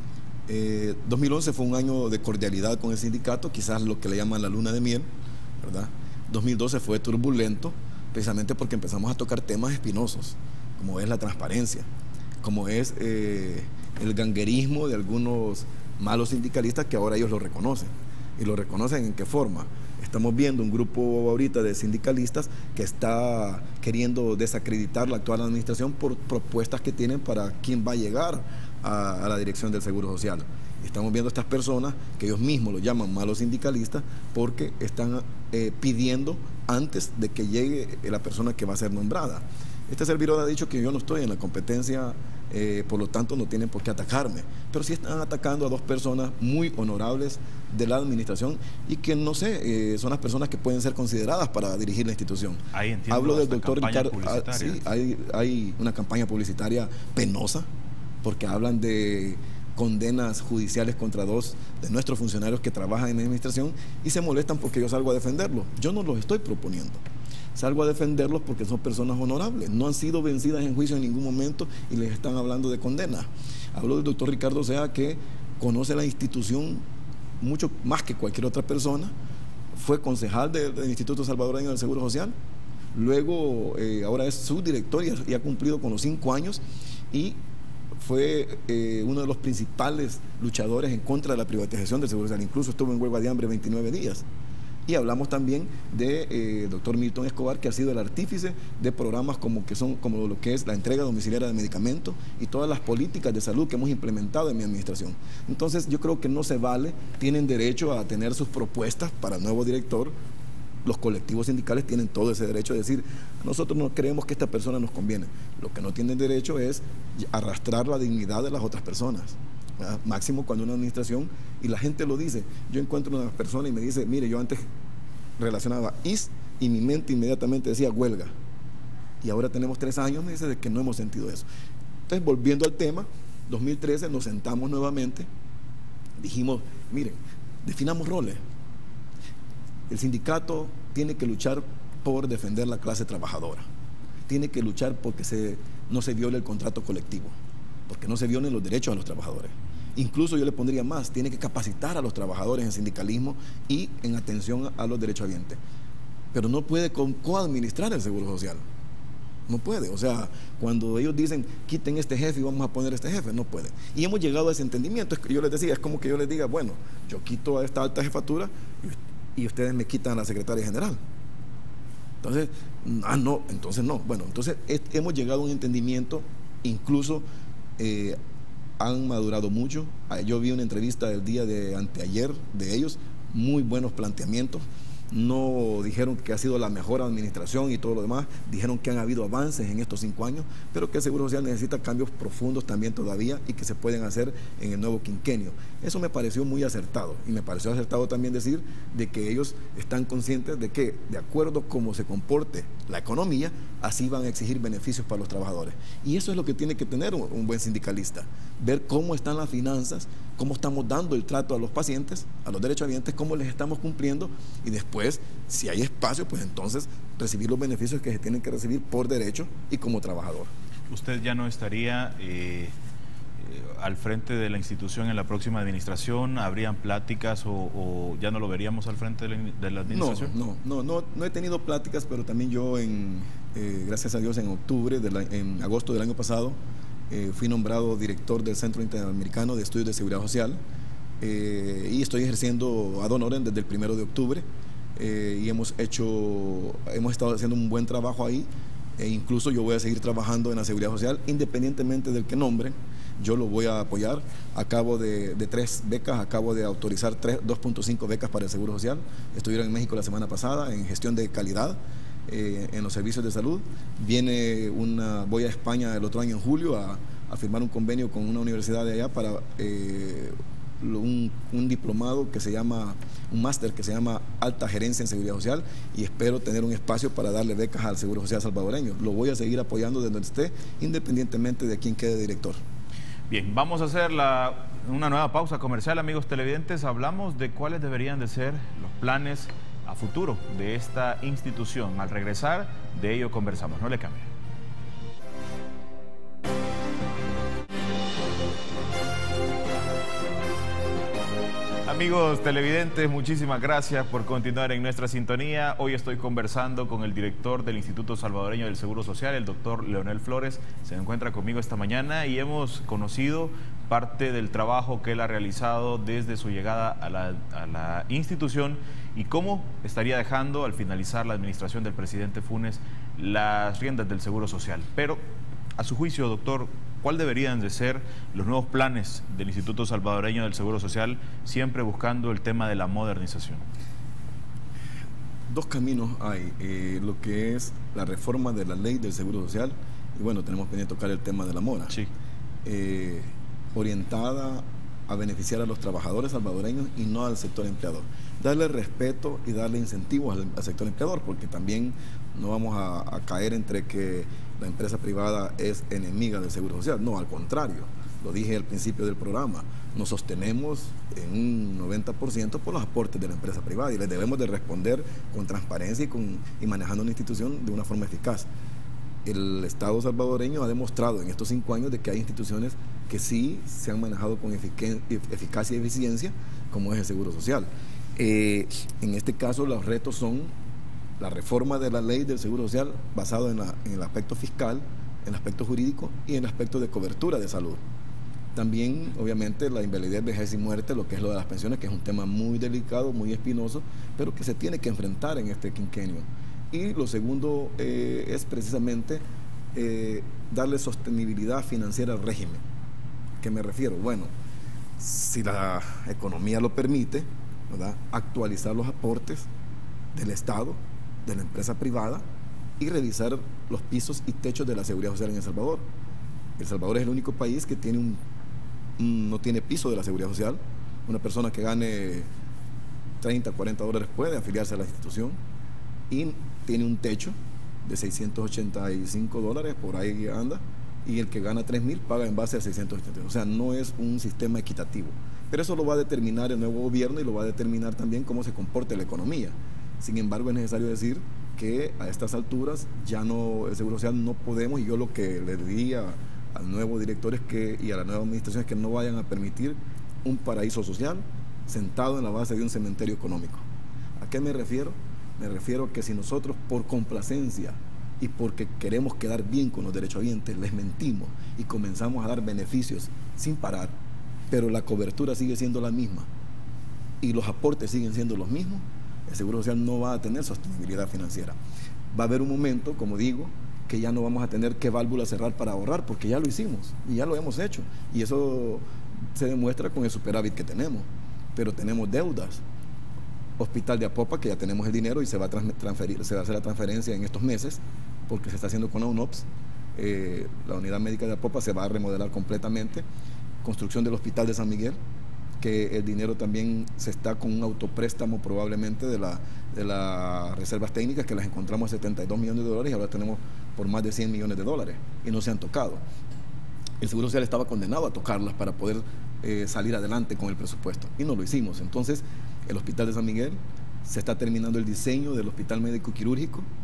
eh, dos mil once fue un año de cordialidad con el sindicato, quizás lo que le llaman la luna de miel, ¿verdad? dos mil doce fue turbulento, precisamente porque empezamos a tocar temas espinosos, como es la transparencia, como es eh, el ganguerismo de algunos malos sindicalistas que ahora ellos lo reconocen. ¿Y lo reconocen en qué forma? Estamos viendo un grupo ahorita de sindicalistas que está queriendo desacreditar la actual administración por propuestas que tienen para quién va a llegar a, a la dirección del Seguro Social. Estamos viendo a estas personas que ellos mismos lo llaman malos sindicalistas porque están eh, pidiendo antes de que llegue la persona que va a ser nombrada. Este servidor ha dicho que yo no estoy en la competencia, eh, por lo tanto no tienen por qué atacarme, pero sí están atacando a dos personas muy honorables de la administración y que no sé, eh, son las personas que pueden ser consideradas para dirigir la institución. Ahí entiendo. Hablo del doctor Ricardo. Ah, sí, hay, hay una campaña publicitaria penosa porque hablan de condenas judiciales contra dos de nuestros funcionarios que trabajan en la administración y se molestan porque yo salgo a defenderlos. Yo no los estoy proponiendo. Salgo a defenderlos porque son personas honorables. No han sido vencidas en juicio en ningún momento y les están hablando de condena. Hablo del doctor Ricardo Sea, que conoce la institución mucho más que cualquier otra persona. Fue concejal del, del Instituto Salvadoreño del Seguro Social. Luego, eh, ahora es subdirector y, y ha cumplido con los cinco años y fue eh, uno de los principales luchadores en contra de la privatización del Seguro Social. Incluso estuvo en huelga de hambre veintinueve días. Y hablamos también de eh, doctor Milton Escobar, que ha sido el artífice de programas como, que son, como lo que es la entrega domiciliaria de medicamentos y todas las políticas de salud que hemos implementado en mi administración. Entonces yo creo que no se vale, tienen derecho a tener sus propuestas para el nuevo director. Los colectivos sindicales tienen todo ese derecho de decir, nosotros no creemos que esta persona nos conviene. Lo que no tienen derecho es arrastrar la dignidad de las otras personas. ¿Verdad? Máximo cuando una administración, y la gente lo dice, yo encuentro una persona y me dice, mire, yo antes relacionaba I S y mi mente inmediatamente decía huelga. Y ahora tenemos tres años, me dice, de que no hemos sentido eso. Entonces, volviendo al tema, dos mil trece nos sentamos nuevamente, dijimos, miren, definamos roles. El sindicato tiene que luchar por defender la clase trabajadora. Tiene que luchar porque se, no se viole el contrato colectivo, porque no se violen los derechos a los trabajadores. Incluso yo le pondría más, tiene que capacitar a los trabajadores en sindicalismo y en atención a los derechohabientes. Pero no puede coadministrar el Seguro Social. No puede. O sea, cuando ellos dicen, quiten este jefe y vamos a poner este jefe, no puede. Y hemos llegado a ese entendimiento. Es que yo les decía, es como que yo les diga, bueno, yo quito a esta alta jefatura y ustedes me quitan a la secretaria general. Entonces, ah, no, entonces no. Bueno, entonces es, hemos llegado a un entendimiento, incluso eh, han madurado mucho. Yo vi una entrevista el día de anteayer de ellos, muy buenos planteamientos. No dijeron que ha sido la mejor administración y todo lo demás, dijeron que han habido avances en estos cinco años, pero que el Seguro Social necesita cambios profundos también todavía y que se pueden hacer en el nuevo quinquenio. Eso me pareció muy acertado y me pareció acertado también decir de que ellos están conscientes de que de acuerdo a cómo se comporte la economía, así van a exigir beneficios para los trabajadores. Y eso es lo que tiene que tener un, un buen sindicalista, ver cómo están las finanzas, cómo estamos dando el trato a los pacientes, a los derechohabientes, cómo les estamos cumpliendo y después, si hay espacio, pues entonces recibir los beneficios que se tienen que recibir por derecho y como trabajador. Usted ya no estaría eh, al frente de la institución en la próxima administración? ¿Habrían pláticas o, o ya no lo veríamos al frente de la, de la administración? No, no, no, no, no he tenido pláticas, pero también yo, en, eh, gracias a Dios, en octubre, de la, en agosto del año pasado, eh, fui nombrado director del Centro Interamericano de Estudios de Seguridad Social eh, y estoy ejerciendo ad honorem desde el primero de octubre eh, y hemos hecho, hemos estado haciendo un buen trabajo ahí. E incluso yo voy a seguir trabajando en la seguridad social, independientemente del que nombren, yo lo voy a apoyar. Acabo de, de tres becas, acabo de autorizar dos punto cinco becas para el Seguro Social. Estuvieron en México la semana pasada en gestión de calidad eh, en los servicios de salud. Viene una, voy a España el otro año en julio a, a firmar un convenio con una universidad de allá para eh, un, un diplomado que se llama, un máster que se llama Alta Gerencia en Seguridad Social, y espero tener un espacio para darle becas al Seguro Social salvadoreño. Lo voy a seguir apoyando desde donde esté, independientemente de quién quede director. Bien, vamos a hacer la, una nueva pausa comercial, amigos televidentes. Hablamos de cuáles deberían de ser los planes a futuro de esta institución. Al regresar, de ello conversamos. No le cambie. Amigos televidentes, muchísimas gracias por continuar en nuestra sintonía. Hoy estoy conversando con el director del Instituto Salvadoreño del Seguro Social, el doctor Leonel Flores. Se encuentra conmigo esta mañana y hemos conocido parte del trabajo que él ha realizado desde su llegada a la, a la institución y cómo estaría dejando al finalizar la administración del presidente Funes las riendas del Seguro Social. Pero, a su juicio, doctor, ¿cuál deberían de ser los nuevos planes del Instituto Salvadoreño del Seguro Social, siempre buscando el tema de la modernización? Dos caminos hay, eh, lo que es la reforma de la ley del Seguro Social, y bueno, tenemos que tocar el tema de la mora, sí. eh, orientada a beneficiar a los trabajadores salvadoreños y no al sector empleador. Darle respeto y darle incentivos al, al sector empleador, porque también no vamos a, a caer entre que la empresa privada es enemiga del Seguro Social. No, al contrario, lo dije al principio del programa, nos sostenemos en un noventa por ciento por los aportes de la empresa privada y les debemos de responder con transparencia y, con, y manejando una institución de una forma eficaz. El Estado salvadoreño ha demostrado en estos cinco años de que hay instituciones que sí se han manejado con eficacia y eficiencia, como es el Seguro Social. Eh, en este caso, los retos son la reforma de la ley del Seguro Social basado en, la, en el aspecto fiscal, en el aspecto jurídico y en el aspecto de cobertura de salud. También, obviamente, la invalidez, vejez y muerte, lo que es lo de las pensiones, que es un tema muy delicado, muy espinoso, pero que se tiene que enfrentar en este quinquenio. Y lo segundo eh, es precisamente eh, darle sostenibilidad financiera al régimen. ¿Qué me refiero? Bueno, si la economía lo permite, ¿verdad?, actualizar los aportes del Estado, de la empresa privada y revisar los pisos y techos de la seguridad social en El Salvador. El Salvador es el único país que tiene un, un, no tiene piso de la seguridad social. Una persona que gane treinta, cuarenta dólares puede afiliarse a la institución y tiene un techo de seiscientos ochenta y cinco dólares, por ahí anda, y el que gana tres mil paga en base a seiscientos ochenta. O sea, no es un sistema equitativo. Pero eso lo va a determinar el nuevo gobierno y lo va a determinar también cómo se comporte la economía. Sin embargo, es necesario decir que a estas alturas ya no, el Seguro Social no podemos, y yo lo que le diría al nuevo director es que, y a la nueva administración es que no vayan a permitir un paraíso social sentado en la base de un cementerio económico. ¿A qué me refiero? Me refiero a que si nosotros por complacencia y porque queremos quedar bien con los derechohabientes les mentimos y comenzamos a dar beneficios sin parar, pero la cobertura sigue siendo la misma y los aportes siguen siendo los mismos, el Seguro Social no va a tener sostenibilidad financiera. Va a haber un momento, como digo, que ya no vamos a tener qué válvula cerrar para ahorrar, porque ya lo hicimos y ya lo hemos hecho. Y eso se demuestra con el superávit que tenemos. Pero tenemos deudas. Hospital de Apopa, que ya tenemos el dinero y se va a transferir, se va a hacer la transferencia en estos meses, porque se está haciendo con la U N O P S. Eh, la unidad médica de Apopa se va a remodelar completamente. Construcción del Hospital de San Miguel, que el dinero también se está con un autopréstamo probablemente de, la, de las reservas técnicas, que las encontramos a setenta y dos millones de dólares y ahora tenemos por más de cien millones de dólares y no se han tocado. El Seguro Social estaba condenado a tocarlas para poder eh, salir adelante con el presupuesto y no lo hicimos. Entonces, el Hospital de San Miguel, se está terminando el diseño del Hospital Médico Quirúrgico,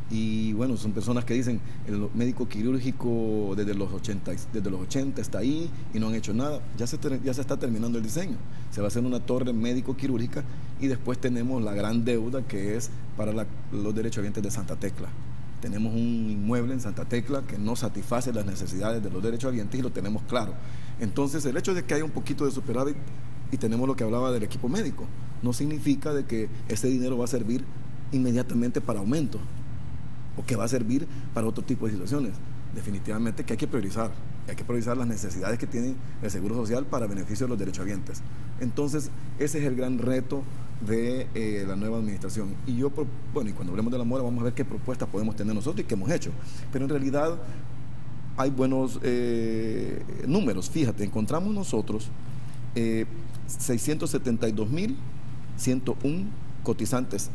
Y bueno, son personas que dicen, el médico quirúrgico desde los ochenta, desde los ochenta está ahí y no han hecho nada. Ya se, ya se está terminando el diseño. Se va a hacer una torre médico-quirúrgica y después tenemos la gran deuda que es para la, los derechohabientes de Santa Tecla. Tenemos un inmueble en Santa Tecla que no satisface las necesidades de los derechohabientes y lo tenemos claro. Entonces, el hecho de que haya un poquito de superávit y tenemos lo que hablaba del equipo médico, no significa de que ese dinero va a servir inmediatamente para aumento o que va a servir para otro tipo de situaciones. Definitivamente que hay que priorizar, hay que priorizar las necesidades que tiene el Seguro Social para beneficio de los derechohabientes. Entonces, ese es el gran reto de eh, la nueva administración. Y yo, bueno, y cuando hablemos de la mora vamos a ver qué propuestas podemos tener nosotros y qué hemos hecho. Pero en realidad hay buenos eh, números. Fíjate, encontramos nosotros eh, seiscientos setenta y dos mil ciento uno cotizantes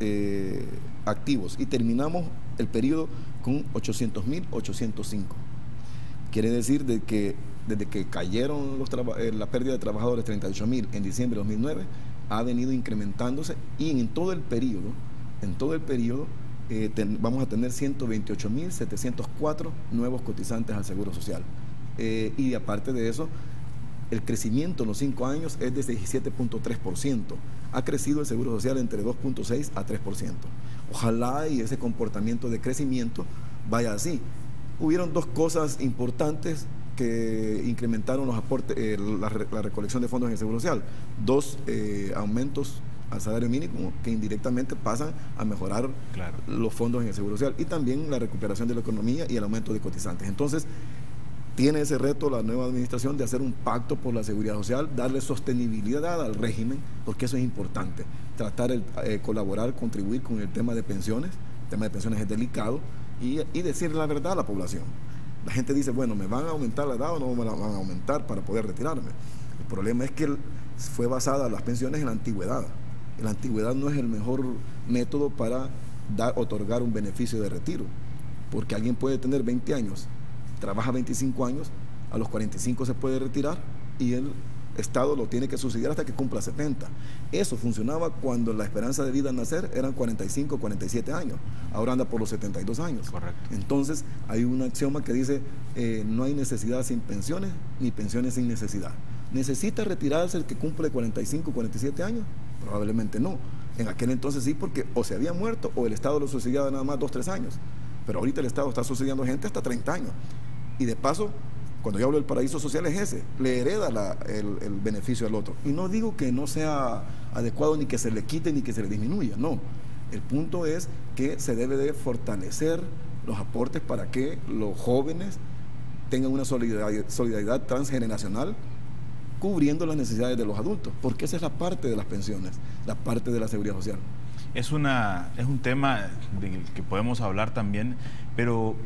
eh, activos y terminamos el periodo con ochocientos mil ochocientos cinco. Quiere decir de que desde que cayeron los eh, la pérdida de trabajadores treinta y ocho mil en diciembre de dos mil nueve, ha venido incrementándose y en todo el periodo, en todo el periodo eh, ten, vamos a tener ciento veintiocho mil setecientos cuatro nuevos cotizantes al Seguro Social. Eh, y aparte de eso, el crecimiento en los cinco años es de diecisiete punto tres por ciento. Ha crecido el Seguro Social entre dos punto seis a tres por ciento. Ojalá y ese comportamiento de crecimiento vaya así. Hubieron dos cosas importantes que incrementaron los aportes, eh, la, la recolección de fondos en el Seguro Social. Dos eh, aumentos al salario mínimo que indirectamente pasan a mejorar claro. los fondos en el Seguro Social y también la recuperación de la economía y el aumento de cotizantes. Entonces, tiene ese reto la nueva administración de hacer un pacto por la seguridad social, darle sostenibilidad al régimen, porque eso es importante. Tratar de eh, colaborar, contribuir con el tema de pensiones. El tema de pensiones es delicado y, y decirle la verdad a la población. La gente dice, bueno, ¿me van a aumentar la edad o no me la van a aumentar para poder retirarme? El problema es que fue basada las pensiones en la antigüedad. La antigüedad no es el mejor método para dar, otorgar un beneficio de retiro, porque alguien puede tener veinte años, trabaja veinticinco años, a los cuarenta y cinco se puede retirar y el Estado lo tiene que subsidiar hasta que cumpla setenta. Eso funcionaba cuando la esperanza de vida al nacer eran cuarenta y cinco, cuarenta y siete años. Ahora anda por los setenta y dos años. Correcto. Entonces, hay un axioma que dice, eh, no hay necesidad sin pensiones, ni pensiones sin necesidad. ¿Necesita retirarse el que cumple cuarenta y cinco, cuarenta y siete años? Probablemente no. En aquel entonces sí, porque o se había muerto o el Estado lo subsidiaba nada más dos, tres años. Pero ahorita el Estado está subsidiando gente hasta treinta años. Y de paso, cuando yo hablo del paraíso social es ese, le hereda la, el, el beneficio al otro. Y no digo que no sea adecuado ni que se le quite ni que se le disminuya, no. El punto es que se debe de fortalecer los aportes para que los jóvenes tengan una solidaridad, solidaridad transgeneracional cubriendo las necesidades de los adultos, porque esa es la parte de las pensiones, la parte de la seguridad social. Es, una, es un tema del que podemos hablar también, pero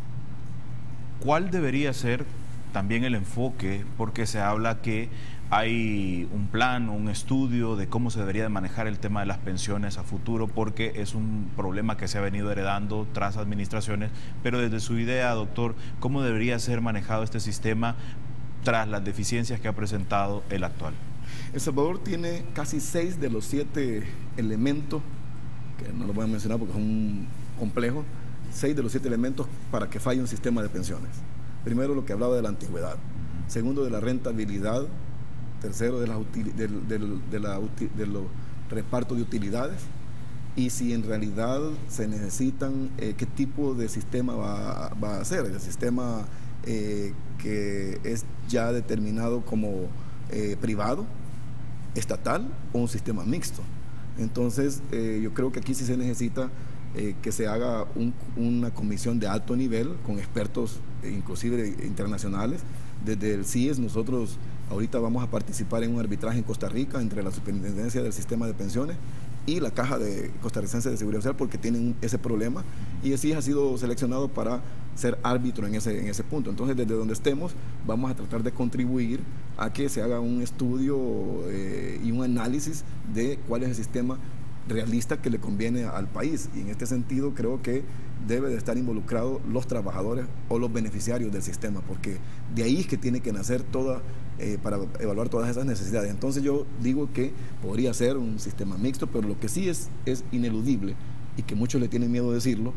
¿cuál debería ser también el enfoque? Porque se habla que hay un plan, un estudio de cómo se debería de manejar el tema de las pensiones a futuro, porque es un problema que se ha venido heredando tras administraciones, pero desde su idea, doctor, ¿cómo debería ser manejado este sistema tras las deficiencias que ha presentado el actual? El Salvador tiene casi seis de los siete elementos, que no los voy a mencionar porque son complejos, seis de los siete elementos para que falle un sistema de pensiones. Primero, lo que hablaba de la antigüedad. Segundo, de la rentabilidad. Tercero, de, la util, de, de, de, la, de los repartos de utilidades. Y si en realidad se necesitan, eh, qué tipo de sistema va, va a ser. El sistema eh, que es ya determinado como eh, privado, estatal o un sistema mixto. Entonces, eh, yo creo que aquí sí se necesita Eh, que se haga un, una comisión de alto nivel con expertos eh, inclusive internacionales. Desde el C I E S nosotros ahorita vamos a participar en un arbitraje en Costa Rica entre la Superintendencia del Sistema de Pensiones y la Caja de Costarricense de Seguridad Social, porque tienen ese problema y el C I E S ha sido seleccionado para ser árbitro en ese, en ese punto. Entonces, desde donde estemos vamos a tratar de contribuir a que se haga un estudio eh, y un análisis de cuál es el sistema realista que le conviene al país, y en este sentido creo que debe de estar involucrados los trabajadores o los beneficiarios del sistema, porque de ahí es que tiene que nacer toda, eh, para evaluar todas esas necesidades. Entonces yo digo que podría ser un sistema mixto, pero lo que sí es, es ineludible y que muchos le tienen miedo de decirlo,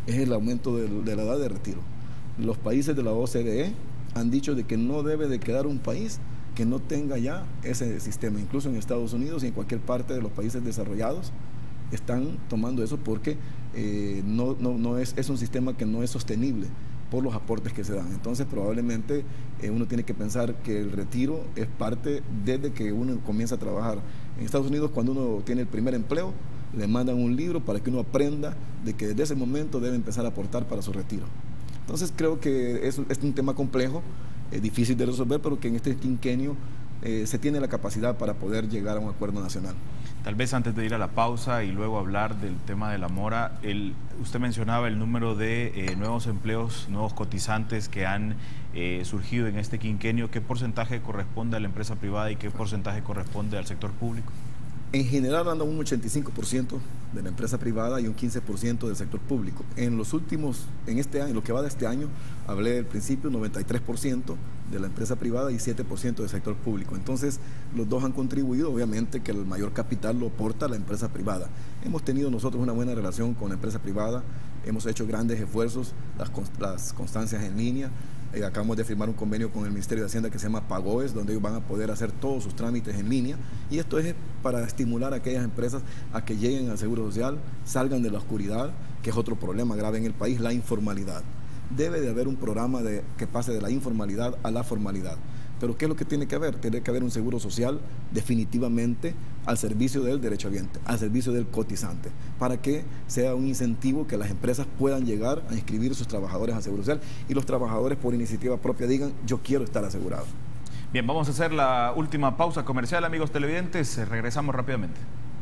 es el aumento de, de la edad de retiro. Los países de la O C D E han dicho de que no debe de quedar un país que no tenga ya ese sistema. Incluso en Estados Unidos y en cualquier parte de los países desarrollados están tomando eso porque eh, no, no, no es, es un sistema que no es sostenible por los aportes que se dan. Entonces probablemente eh, uno tiene que pensar que el retiro es parte desde que uno comienza a trabajar. En Estados Unidos, cuando uno tiene el primer empleo, le mandan un libro para que uno aprenda de que desde ese momento debe empezar a aportar para su retiro. Entonces creo que es, es un tema complejo, eh, difícil de resolver, pero que en este quinquenio eh, se tiene la capacidad para poder llegar a un acuerdo nacional. Tal vez antes de ir a la pausa y luego hablar del tema de la mora, el, usted mencionaba el número de eh, nuevos empleos, nuevos cotizantes que han eh, surgido en este quinquenio. ¿Qué porcentaje corresponde a la empresa privada y qué porcentaje corresponde al sector público? En general anda un ochenta y cinco por ciento de la empresa privada y un quince por ciento del sector público. En los últimos, en este año, lo que va de este año, hablé al principio, noventa y tres por ciento de la empresa privada y siete por ciento del sector público. Entonces, los dos han contribuido, obviamente, que el mayor capital lo aporta la empresa privada. Hemos tenido nosotros una buena relación con la empresa privada, hemos hecho grandes esfuerzos, las, las constancias en línea. Eh, acabamos de firmar un convenio con el Ministerio de Hacienda que se llama Pagoes, donde ellos van a poder hacer todos sus trámites en línea, y esto es para estimular a aquellas empresas a que lleguen al Seguro Social, salgan de la oscuridad, que es otro problema grave en el país, la informalidad. Debe de haber un programa de, que pase de la informalidad a la formalidad. Pero ¿qué es lo que tiene que haber? Tiene que haber un seguro social definitivamente al servicio del derechohabiente, al servicio del cotizante, para que sea un incentivo que las empresas puedan llegar a inscribir a sus trabajadores al Seguro Social y los trabajadores por iniciativa propia digan, yo quiero estar asegurado. Bien, vamos a hacer la última pausa comercial, amigos televidentes. Regresamos rápidamente.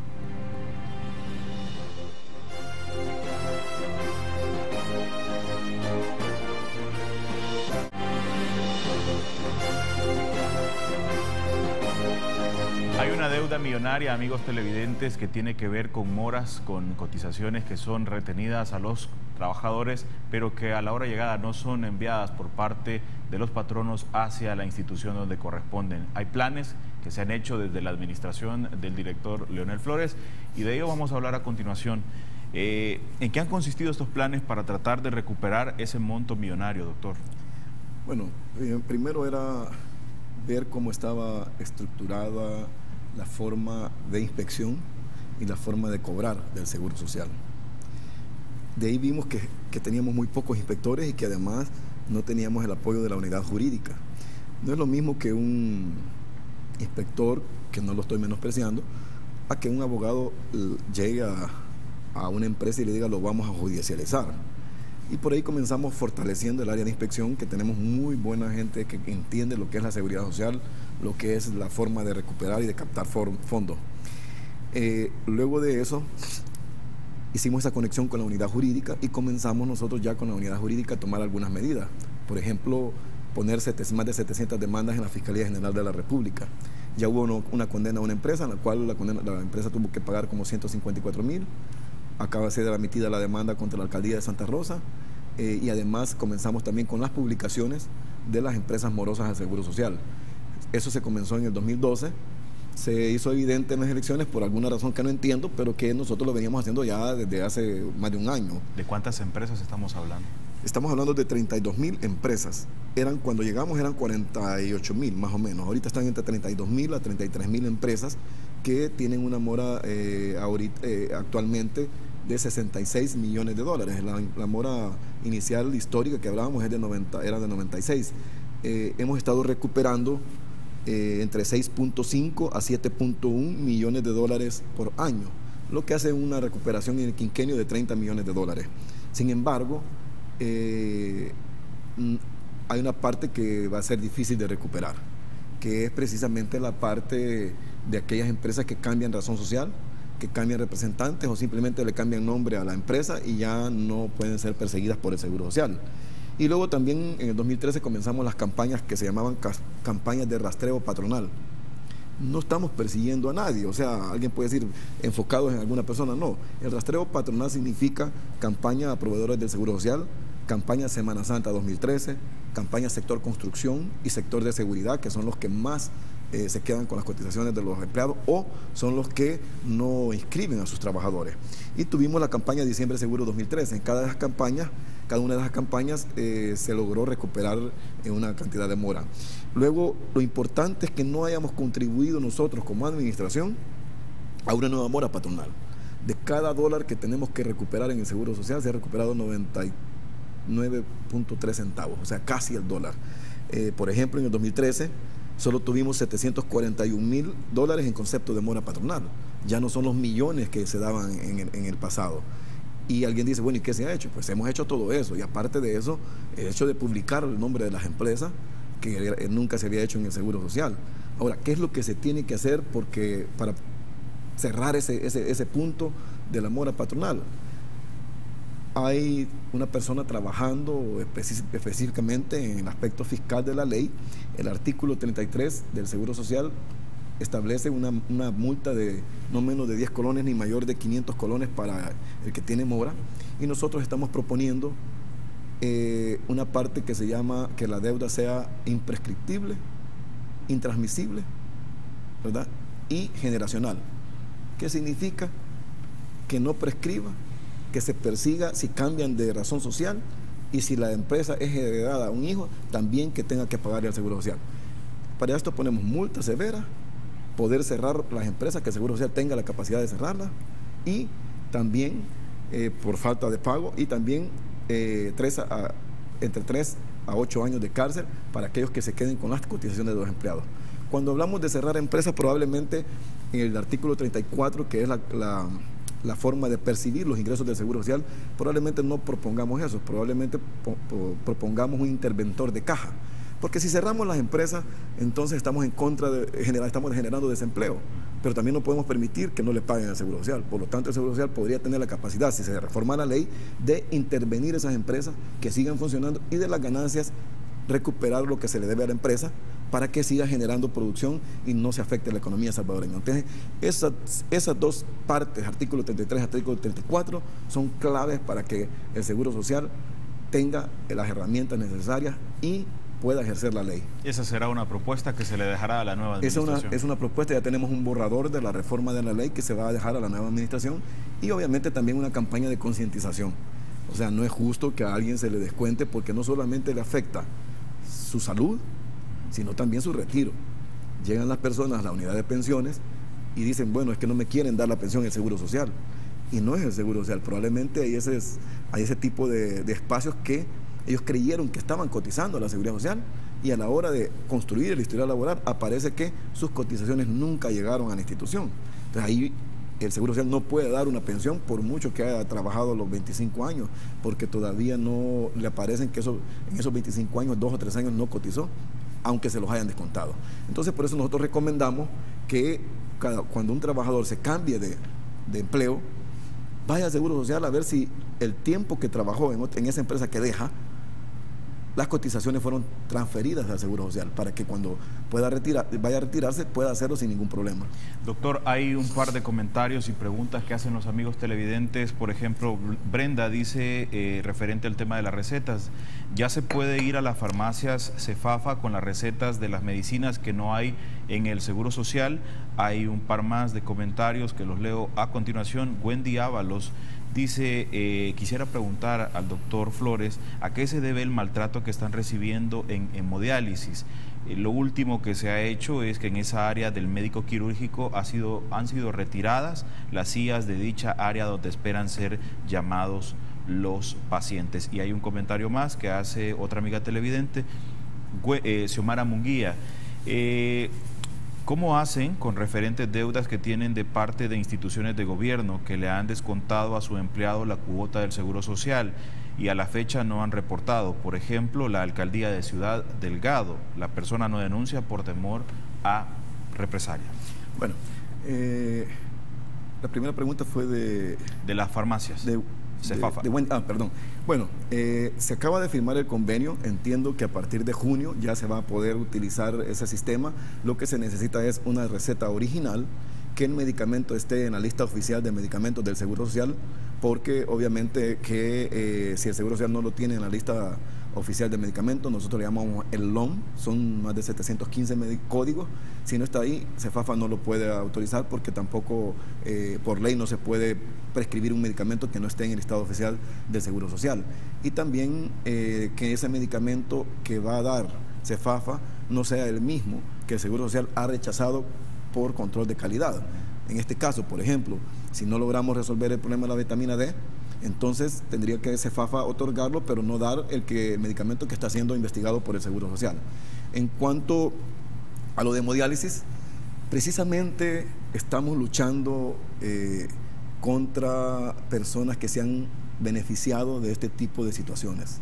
Hay una deuda millonaria, amigos televidentes, que tiene que ver con moras, con cotizaciones que son retenidas a los trabajadores, pero que a la hora llegada no son enviadas por parte de los patronos hacia la institución donde corresponden. Hay planes que se han hecho desde la administración del director Leonel Flores y de ello vamos a hablar a continuación. Eh, ¿En qué han consistido estos planes para tratar de recuperar ese monto millonario, doctor? Bueno, eh, primero era ver cómo estaba estructurada la forma de inspección y la forma de cobrar del Seguro Social. De ahí vimos que, que teníamos muy pocos inspectores y que además no teníamos el apoyo de la unidad jurídica. No es lo mismo que un inspector, que no lo estoy menospreciando, a que un abogado llegue a, a una empresa y le diga lo vamos a judicializar. Y por ahí comenzamos fortaleciendo el área de inspección, que tenemos muy buena gente que entiende lo que es la seguridad social, lo que es la forma de recuperar y de captar fondos. Eh, luego de eso, hicimos esa conexión con la unidad jurídica y comenzamos nosotros ya con la unidad jurídica a tomar algunas medidas. Por ejemplo, poner más de setecientas demandas en la Fiscalía General de la República. Ya hubo uno, una condena a una empresa, en la cual la, condena, la empresa tuvo que pagar como ciento cincuenta y cuatro mil. Acaba de ser emitida la demanda contra la Alcaldía de Santa Rosa eh, y además comenzamos también con las publicaciones de las empresas morosas al Seguro Social. Eso se comenzó en el dos mil doce, se hizo evidente en las elecciones por alguna razón que no entiendo, pero que nosotros lo veníamos haciendo ya desde hace más de un año. ¿De cuántas empresas estamos hablando? Estamos hablando de treinta y dos mil empresas. Eran, cuando llegamos eran cuarenta y ocho mil más o menos. Ahorita están entre treinta y dos mil a treinta y tres mil empresas que tienen una mora eh, ahorita, eh, actualmente de sesenta y seis millones de dólares. La, la mora inicial histórica que hablábamos es de noventa, era de noventa y seis. Eh, hemos estado recuperando eh, entre seis punto cinco a siete punto uno millones de dólares por año, lo que hace una recuperación en el quinquenio de treinta millones de dólares. Sin embargo, eh, hay una parte que va a ser difícil de recuperar, que es precisamente la parte de aquellas empresas que cambian razón social, que cambian representantes o simplemente le cambian nombre a la empresa y ya no pueden ser perseguidas por el Seguro Social. Y luego también en el dos mil trece comenzamos las campañas que se llamaban campañas de rastreo patronal. No estamos persiguiendo a nadie, o sea, alguien puede decir enfocados en alguna persona, no. El rastreo patronal significa campaña a proveedores del Seguro Social, campaña Semana Santa dos mil trece, campaña sector construcción y sector de seguridad, que son los que más eh, se quedan con las cotizaciones de los empleados o son los que no inscriben a sus trabajadores. Y tuvimos la campaña de Diciembre Seguro dos mil trece. En cada de esas campañas, cada una de esas campañas eh, se logró recuperar en una cantidad de mora. Luego, lo importante es que no hayamos contribuido nosotros como administración a una nueva mora patronal. De cada dólar que tenemos que recuperar en el Seguro Social, se ha recuperado noventa y nueve punto tres centavos, o sea, casi el dólar. Eh, por ejemplo, en el dos mil trece, solo tuvimos setecientos cuarenta y un mil dólares en concepto de mora patronal. Ya no son los millones que se daban en el, en el pasado. Y alguien dice, bueno, ¿y qué se ha hecho? Pues hemos hecho todo eso. Y aparte de eso, el hecho de publicar el nombre de las empresas, que nunca se había hecho en el Seguro Social. Ahora, ¿qué es lo que se tiene que hacer porque para cerrar ese, ese, ese punto de la mora patronal? Hay una persona trabajando específicamente en el aspecto fiscal de la ley. El artículo treinta y tres del Seguro Social establece una, una multa de no menos de diez colones ni mayor de quinientos colones para el que tiene mora, y nosotros estamos proponiendo eh, una parte que se llama que la deuda sea imprescriptible, intransmisible, ¿verdad? Y generacional. ¿Qué significa? Que no prescriba, que se persiga si cambian de razón social, y si la empresa es heredada a un hijo, también que tenga que pagarle al Seguro Social. Para esto ponemos multa severa, poder cerrar las empresas, que el Seguro Social tenga la capacidad de cerrarlas, y también eh, por falta de pago, y también eh, tres a, entre tres a ocho años de cárcel para aquellos que se queden con las cotizaciones de los empleados. Cuando hablamos de cerrar empresas, probablemente en el artículo treinta y cuatro, que es la, la, la forma de percibir los ingresos del Seguro Social, probablemente no propongamos eso, probablemente po, po, propongamos un interventor de caja. Porque si cerramos las empresas, entonces estamos en contra de generar, estamos generando desempleo, pero también no podemos permitir que no le paguen al Seguro Social. Por lo tanto, el Seguro Social podría tener la capacidad, si se reforma la ley, de intervenir esas empresas que sigan funcionando y de las ganancias recuperar lo que se le debe a la empresa para que siga generando producción y no se afecte la economía salvadoreña. Entonces, esas, esas dos partes, artículo treinta y tres, artículo treinta y cuatro, son claves para que el Seguro Social tenga las herramientas necesarias y pueda ejercer la ley. Esa será una propuesta que se le dejará a la nueva administración. Es una, es una propuesta, ya tenemos un borrador de la reforma de la ley que se va a dejar a la nueva administración, y obviamente también una campaña de concientización. O sea, no es justo que a alguien se le descuente, porque no solamente le afecta su salud, sino también su retiro. Llegan las personas a la unidad de pensiones y dicen, bueno, es que no me quieren dar la pensión en el Seguro Social. Y no es el Seguro Social, probablemente hay ese, hay ese tipo de, de espacios que ellos creyeron que estaban cotizando a la Seguridad Social, y a la hora de construir el historial laboral aparece que sus cotizaciones nunca llegaron a la institución. Entonces ahí el Seguro Social no puede dar una pensión por mucho que haya trabajado los veinticinco años, porque todavía no le aparecen que eso, en esos veinticinco años, dos o tres años no cotizó, aunque se los hayan descontado. Entonces, por eso nosotros recomendamos que cada, cuando un trabajador se cambie de, de empleo, vaya al Seguro Social a ver si el tiempo que trabajó en, en esa empresa que deja, las cotizaciones fueron transferidas al Seguro Social, para que cuando pueda retirar, vaya a retirarse pueda hacerlo sin ningún problema. Doctor, hay un par de comentarios y preguntas que hacen los amigos televidentes. Por ejemplo, Brenda dice, eh, referente al tema de las recetas, ¿ya se puede ir a las farmacias Cefafa con las recetas de las medicinas que no hay en el Seguro Social? Hay un par más de comentarios que los leo a continuación. Wendy Ábalos dice, eh, quisiera preguntar al doctor Flores, ¿a qué se debe el maltrato que están recibiendo en hemodiálisis? Eh, lo último que se ha hecho es que en esa área del médico quirúrgico ha sido, han sido retiradas las sillas de dicha área donde esperan ser llamados los pacientes. Y hay un comentario más que hace otra amiga televidente, eh, Xiomara Munguía. Eh, ¿Cómo hacen con referentes deudas que tienen de parte de instituciones de gobierno que le han descontado a su empleado la cuota del Seguro Social y a la fecha no han reportado? Por ejemplo, la alcaldía de Ciudad Delgado. La persona no denuncia por temor a represalia. Bueno, eh, la primera pregunta fue de... De las farmacias. De, Cefafa. De, de buen, ah, perdón. Bueno, eh, se acaba de firmar el convenio. Entiendo que a partir de junio ya se va a poder utilizar ese sistema. Lo que se necesita es una receta original, que el medicamento esté en la lista oficial de medicamentos del Seguro Social, porque obviamente que eh, si el Seguro Social no lo tiene en la lista oficial del medicamento, nosotros le llamamos el L O M, son más de setecientos quince códigos. Si no está ahí, CEFAFA no lo puede autorizar porque tampoco eh, por ley no se puede prescribir un medicamento que no esté en el listado oficial del Seguro Social. Y también eh, que ese medicamento que va a dar CEFAFA no sea el mismo que el Seguro Social ha rechazado por control de calidad. En este caso, por ejemplo, si no logramos resolver el problema de la vitamina D, entonces tendría que CEFAFA otorgarlo, pero no dar el, que, el medicamento que está siendo investigado por el Seguro Social. En cuanto a lo de hemodiálisis, precisamente estamos luchando eh, contra personas que se han beneficiado de este tipo de situaciones.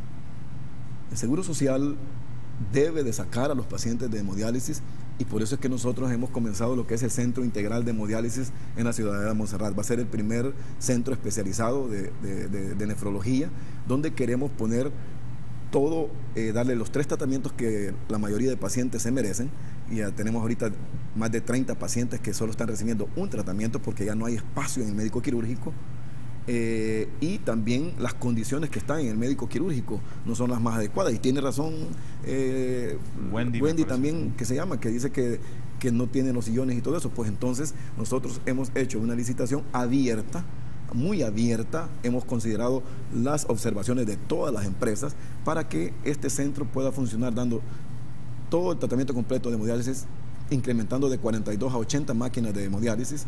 El Seguro Social debe de sacar a los pacientes de hemodiálisis y por eso es que nosotros hemos comenzado lo que es el Centro Integral de Hemodiálisis en la ciudad de Montserrat. Va a ser el primer centro especializado de, de, de, de nefrología, donde queremos poner todo, eh, darle los tres tratamientos que la mayoría de pacientes se merecen. Y ya tenemos ahorita más de treinta pacientes que solo están recibiendo un tratamiento porque ya no hay espacio en el médico quirúrgico. Eh, y también las condiciones que están en el médico quirúrgico no son las más adecuadas. Y tiene razón eh, Wendy, Wendy también, que se llama, que dice que, que no tiene los sillones y todo eso. Pues entonces nosotros hemos hecho una licitación abierta, muy abierta, hemos considerado las observaciones de todas las empresas para que este centro pueda funcionar dando todo el tratamiento completo de hemodiálisis, incrementando de cuarenta y dos a ochenta máquinas de hemodiálisis,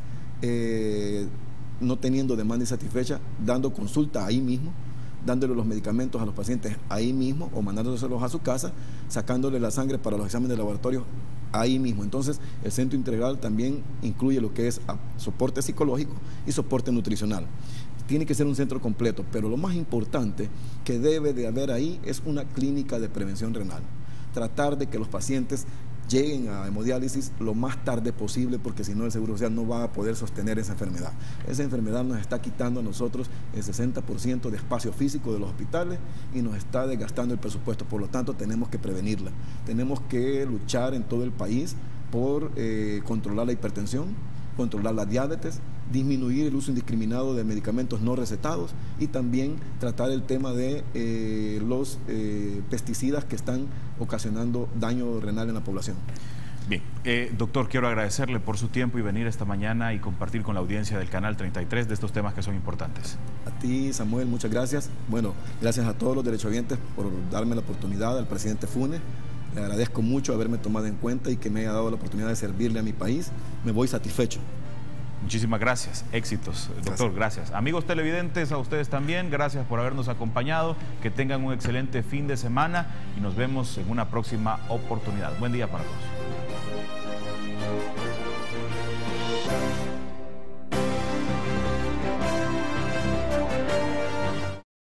eh, no teniendo demanda insatisfecha, dando consulta ahí mismo, dándole los medicamentos a los pacientes ahí mismo o mandándoselos a su casa, sacándole la sangre para los exámenes de laboratorio ahí mismo. Entonces, el centro integral también incluye lo que es soporte psicológico y soporte nutricional. Tiene que ser un centro completo, pero lo más importante que debe de haber ahí es una clínica de prevención renal. Tratar de que los pacientes lleguen a hemodiálisis lo más tarde posible, porque si no el Seguro Social no va a poder sostener esa enfermedad. Esa enfermedad nos está quitando a nosotros el sesenta por ciento de espacio físico de los hospitales y nos está desgastando el presupuesto. Por lo tanto, tenemos que prevenirla. Tenemos que luchar en todo el país por eh, controlar la hipertensión, controlar la diabetes, disminuir el uso indiscriminado de medicamentos no recetados y también tratar el tema de eh, los eh, pesticidas que están ocasionando daño renal en la población. Bien, eh, doctor, quiero agradecerle por su tiempo y venir esta mañana y compartir con la audiencia del Canal treinta y tres de estos temas que son importantes. A ti, Samuel, muchas gracias. Bueno, gracias a todos los derechohabientes por darme la oportunidad, al presidente Funes. Le agradezco mucho haberme tomado en cuenta y que me haya dado la oportunidad de servirle a mi país. Me voy satisfecho. Muchísimas gracias, éxitos, doctor, gracias. gracias. Amigos televidentes, a ustedes también, gracias por habernos acompañado, que tengan un excelente fin de semana y nos vemos en una próxima oportunidad. Buen día para todos.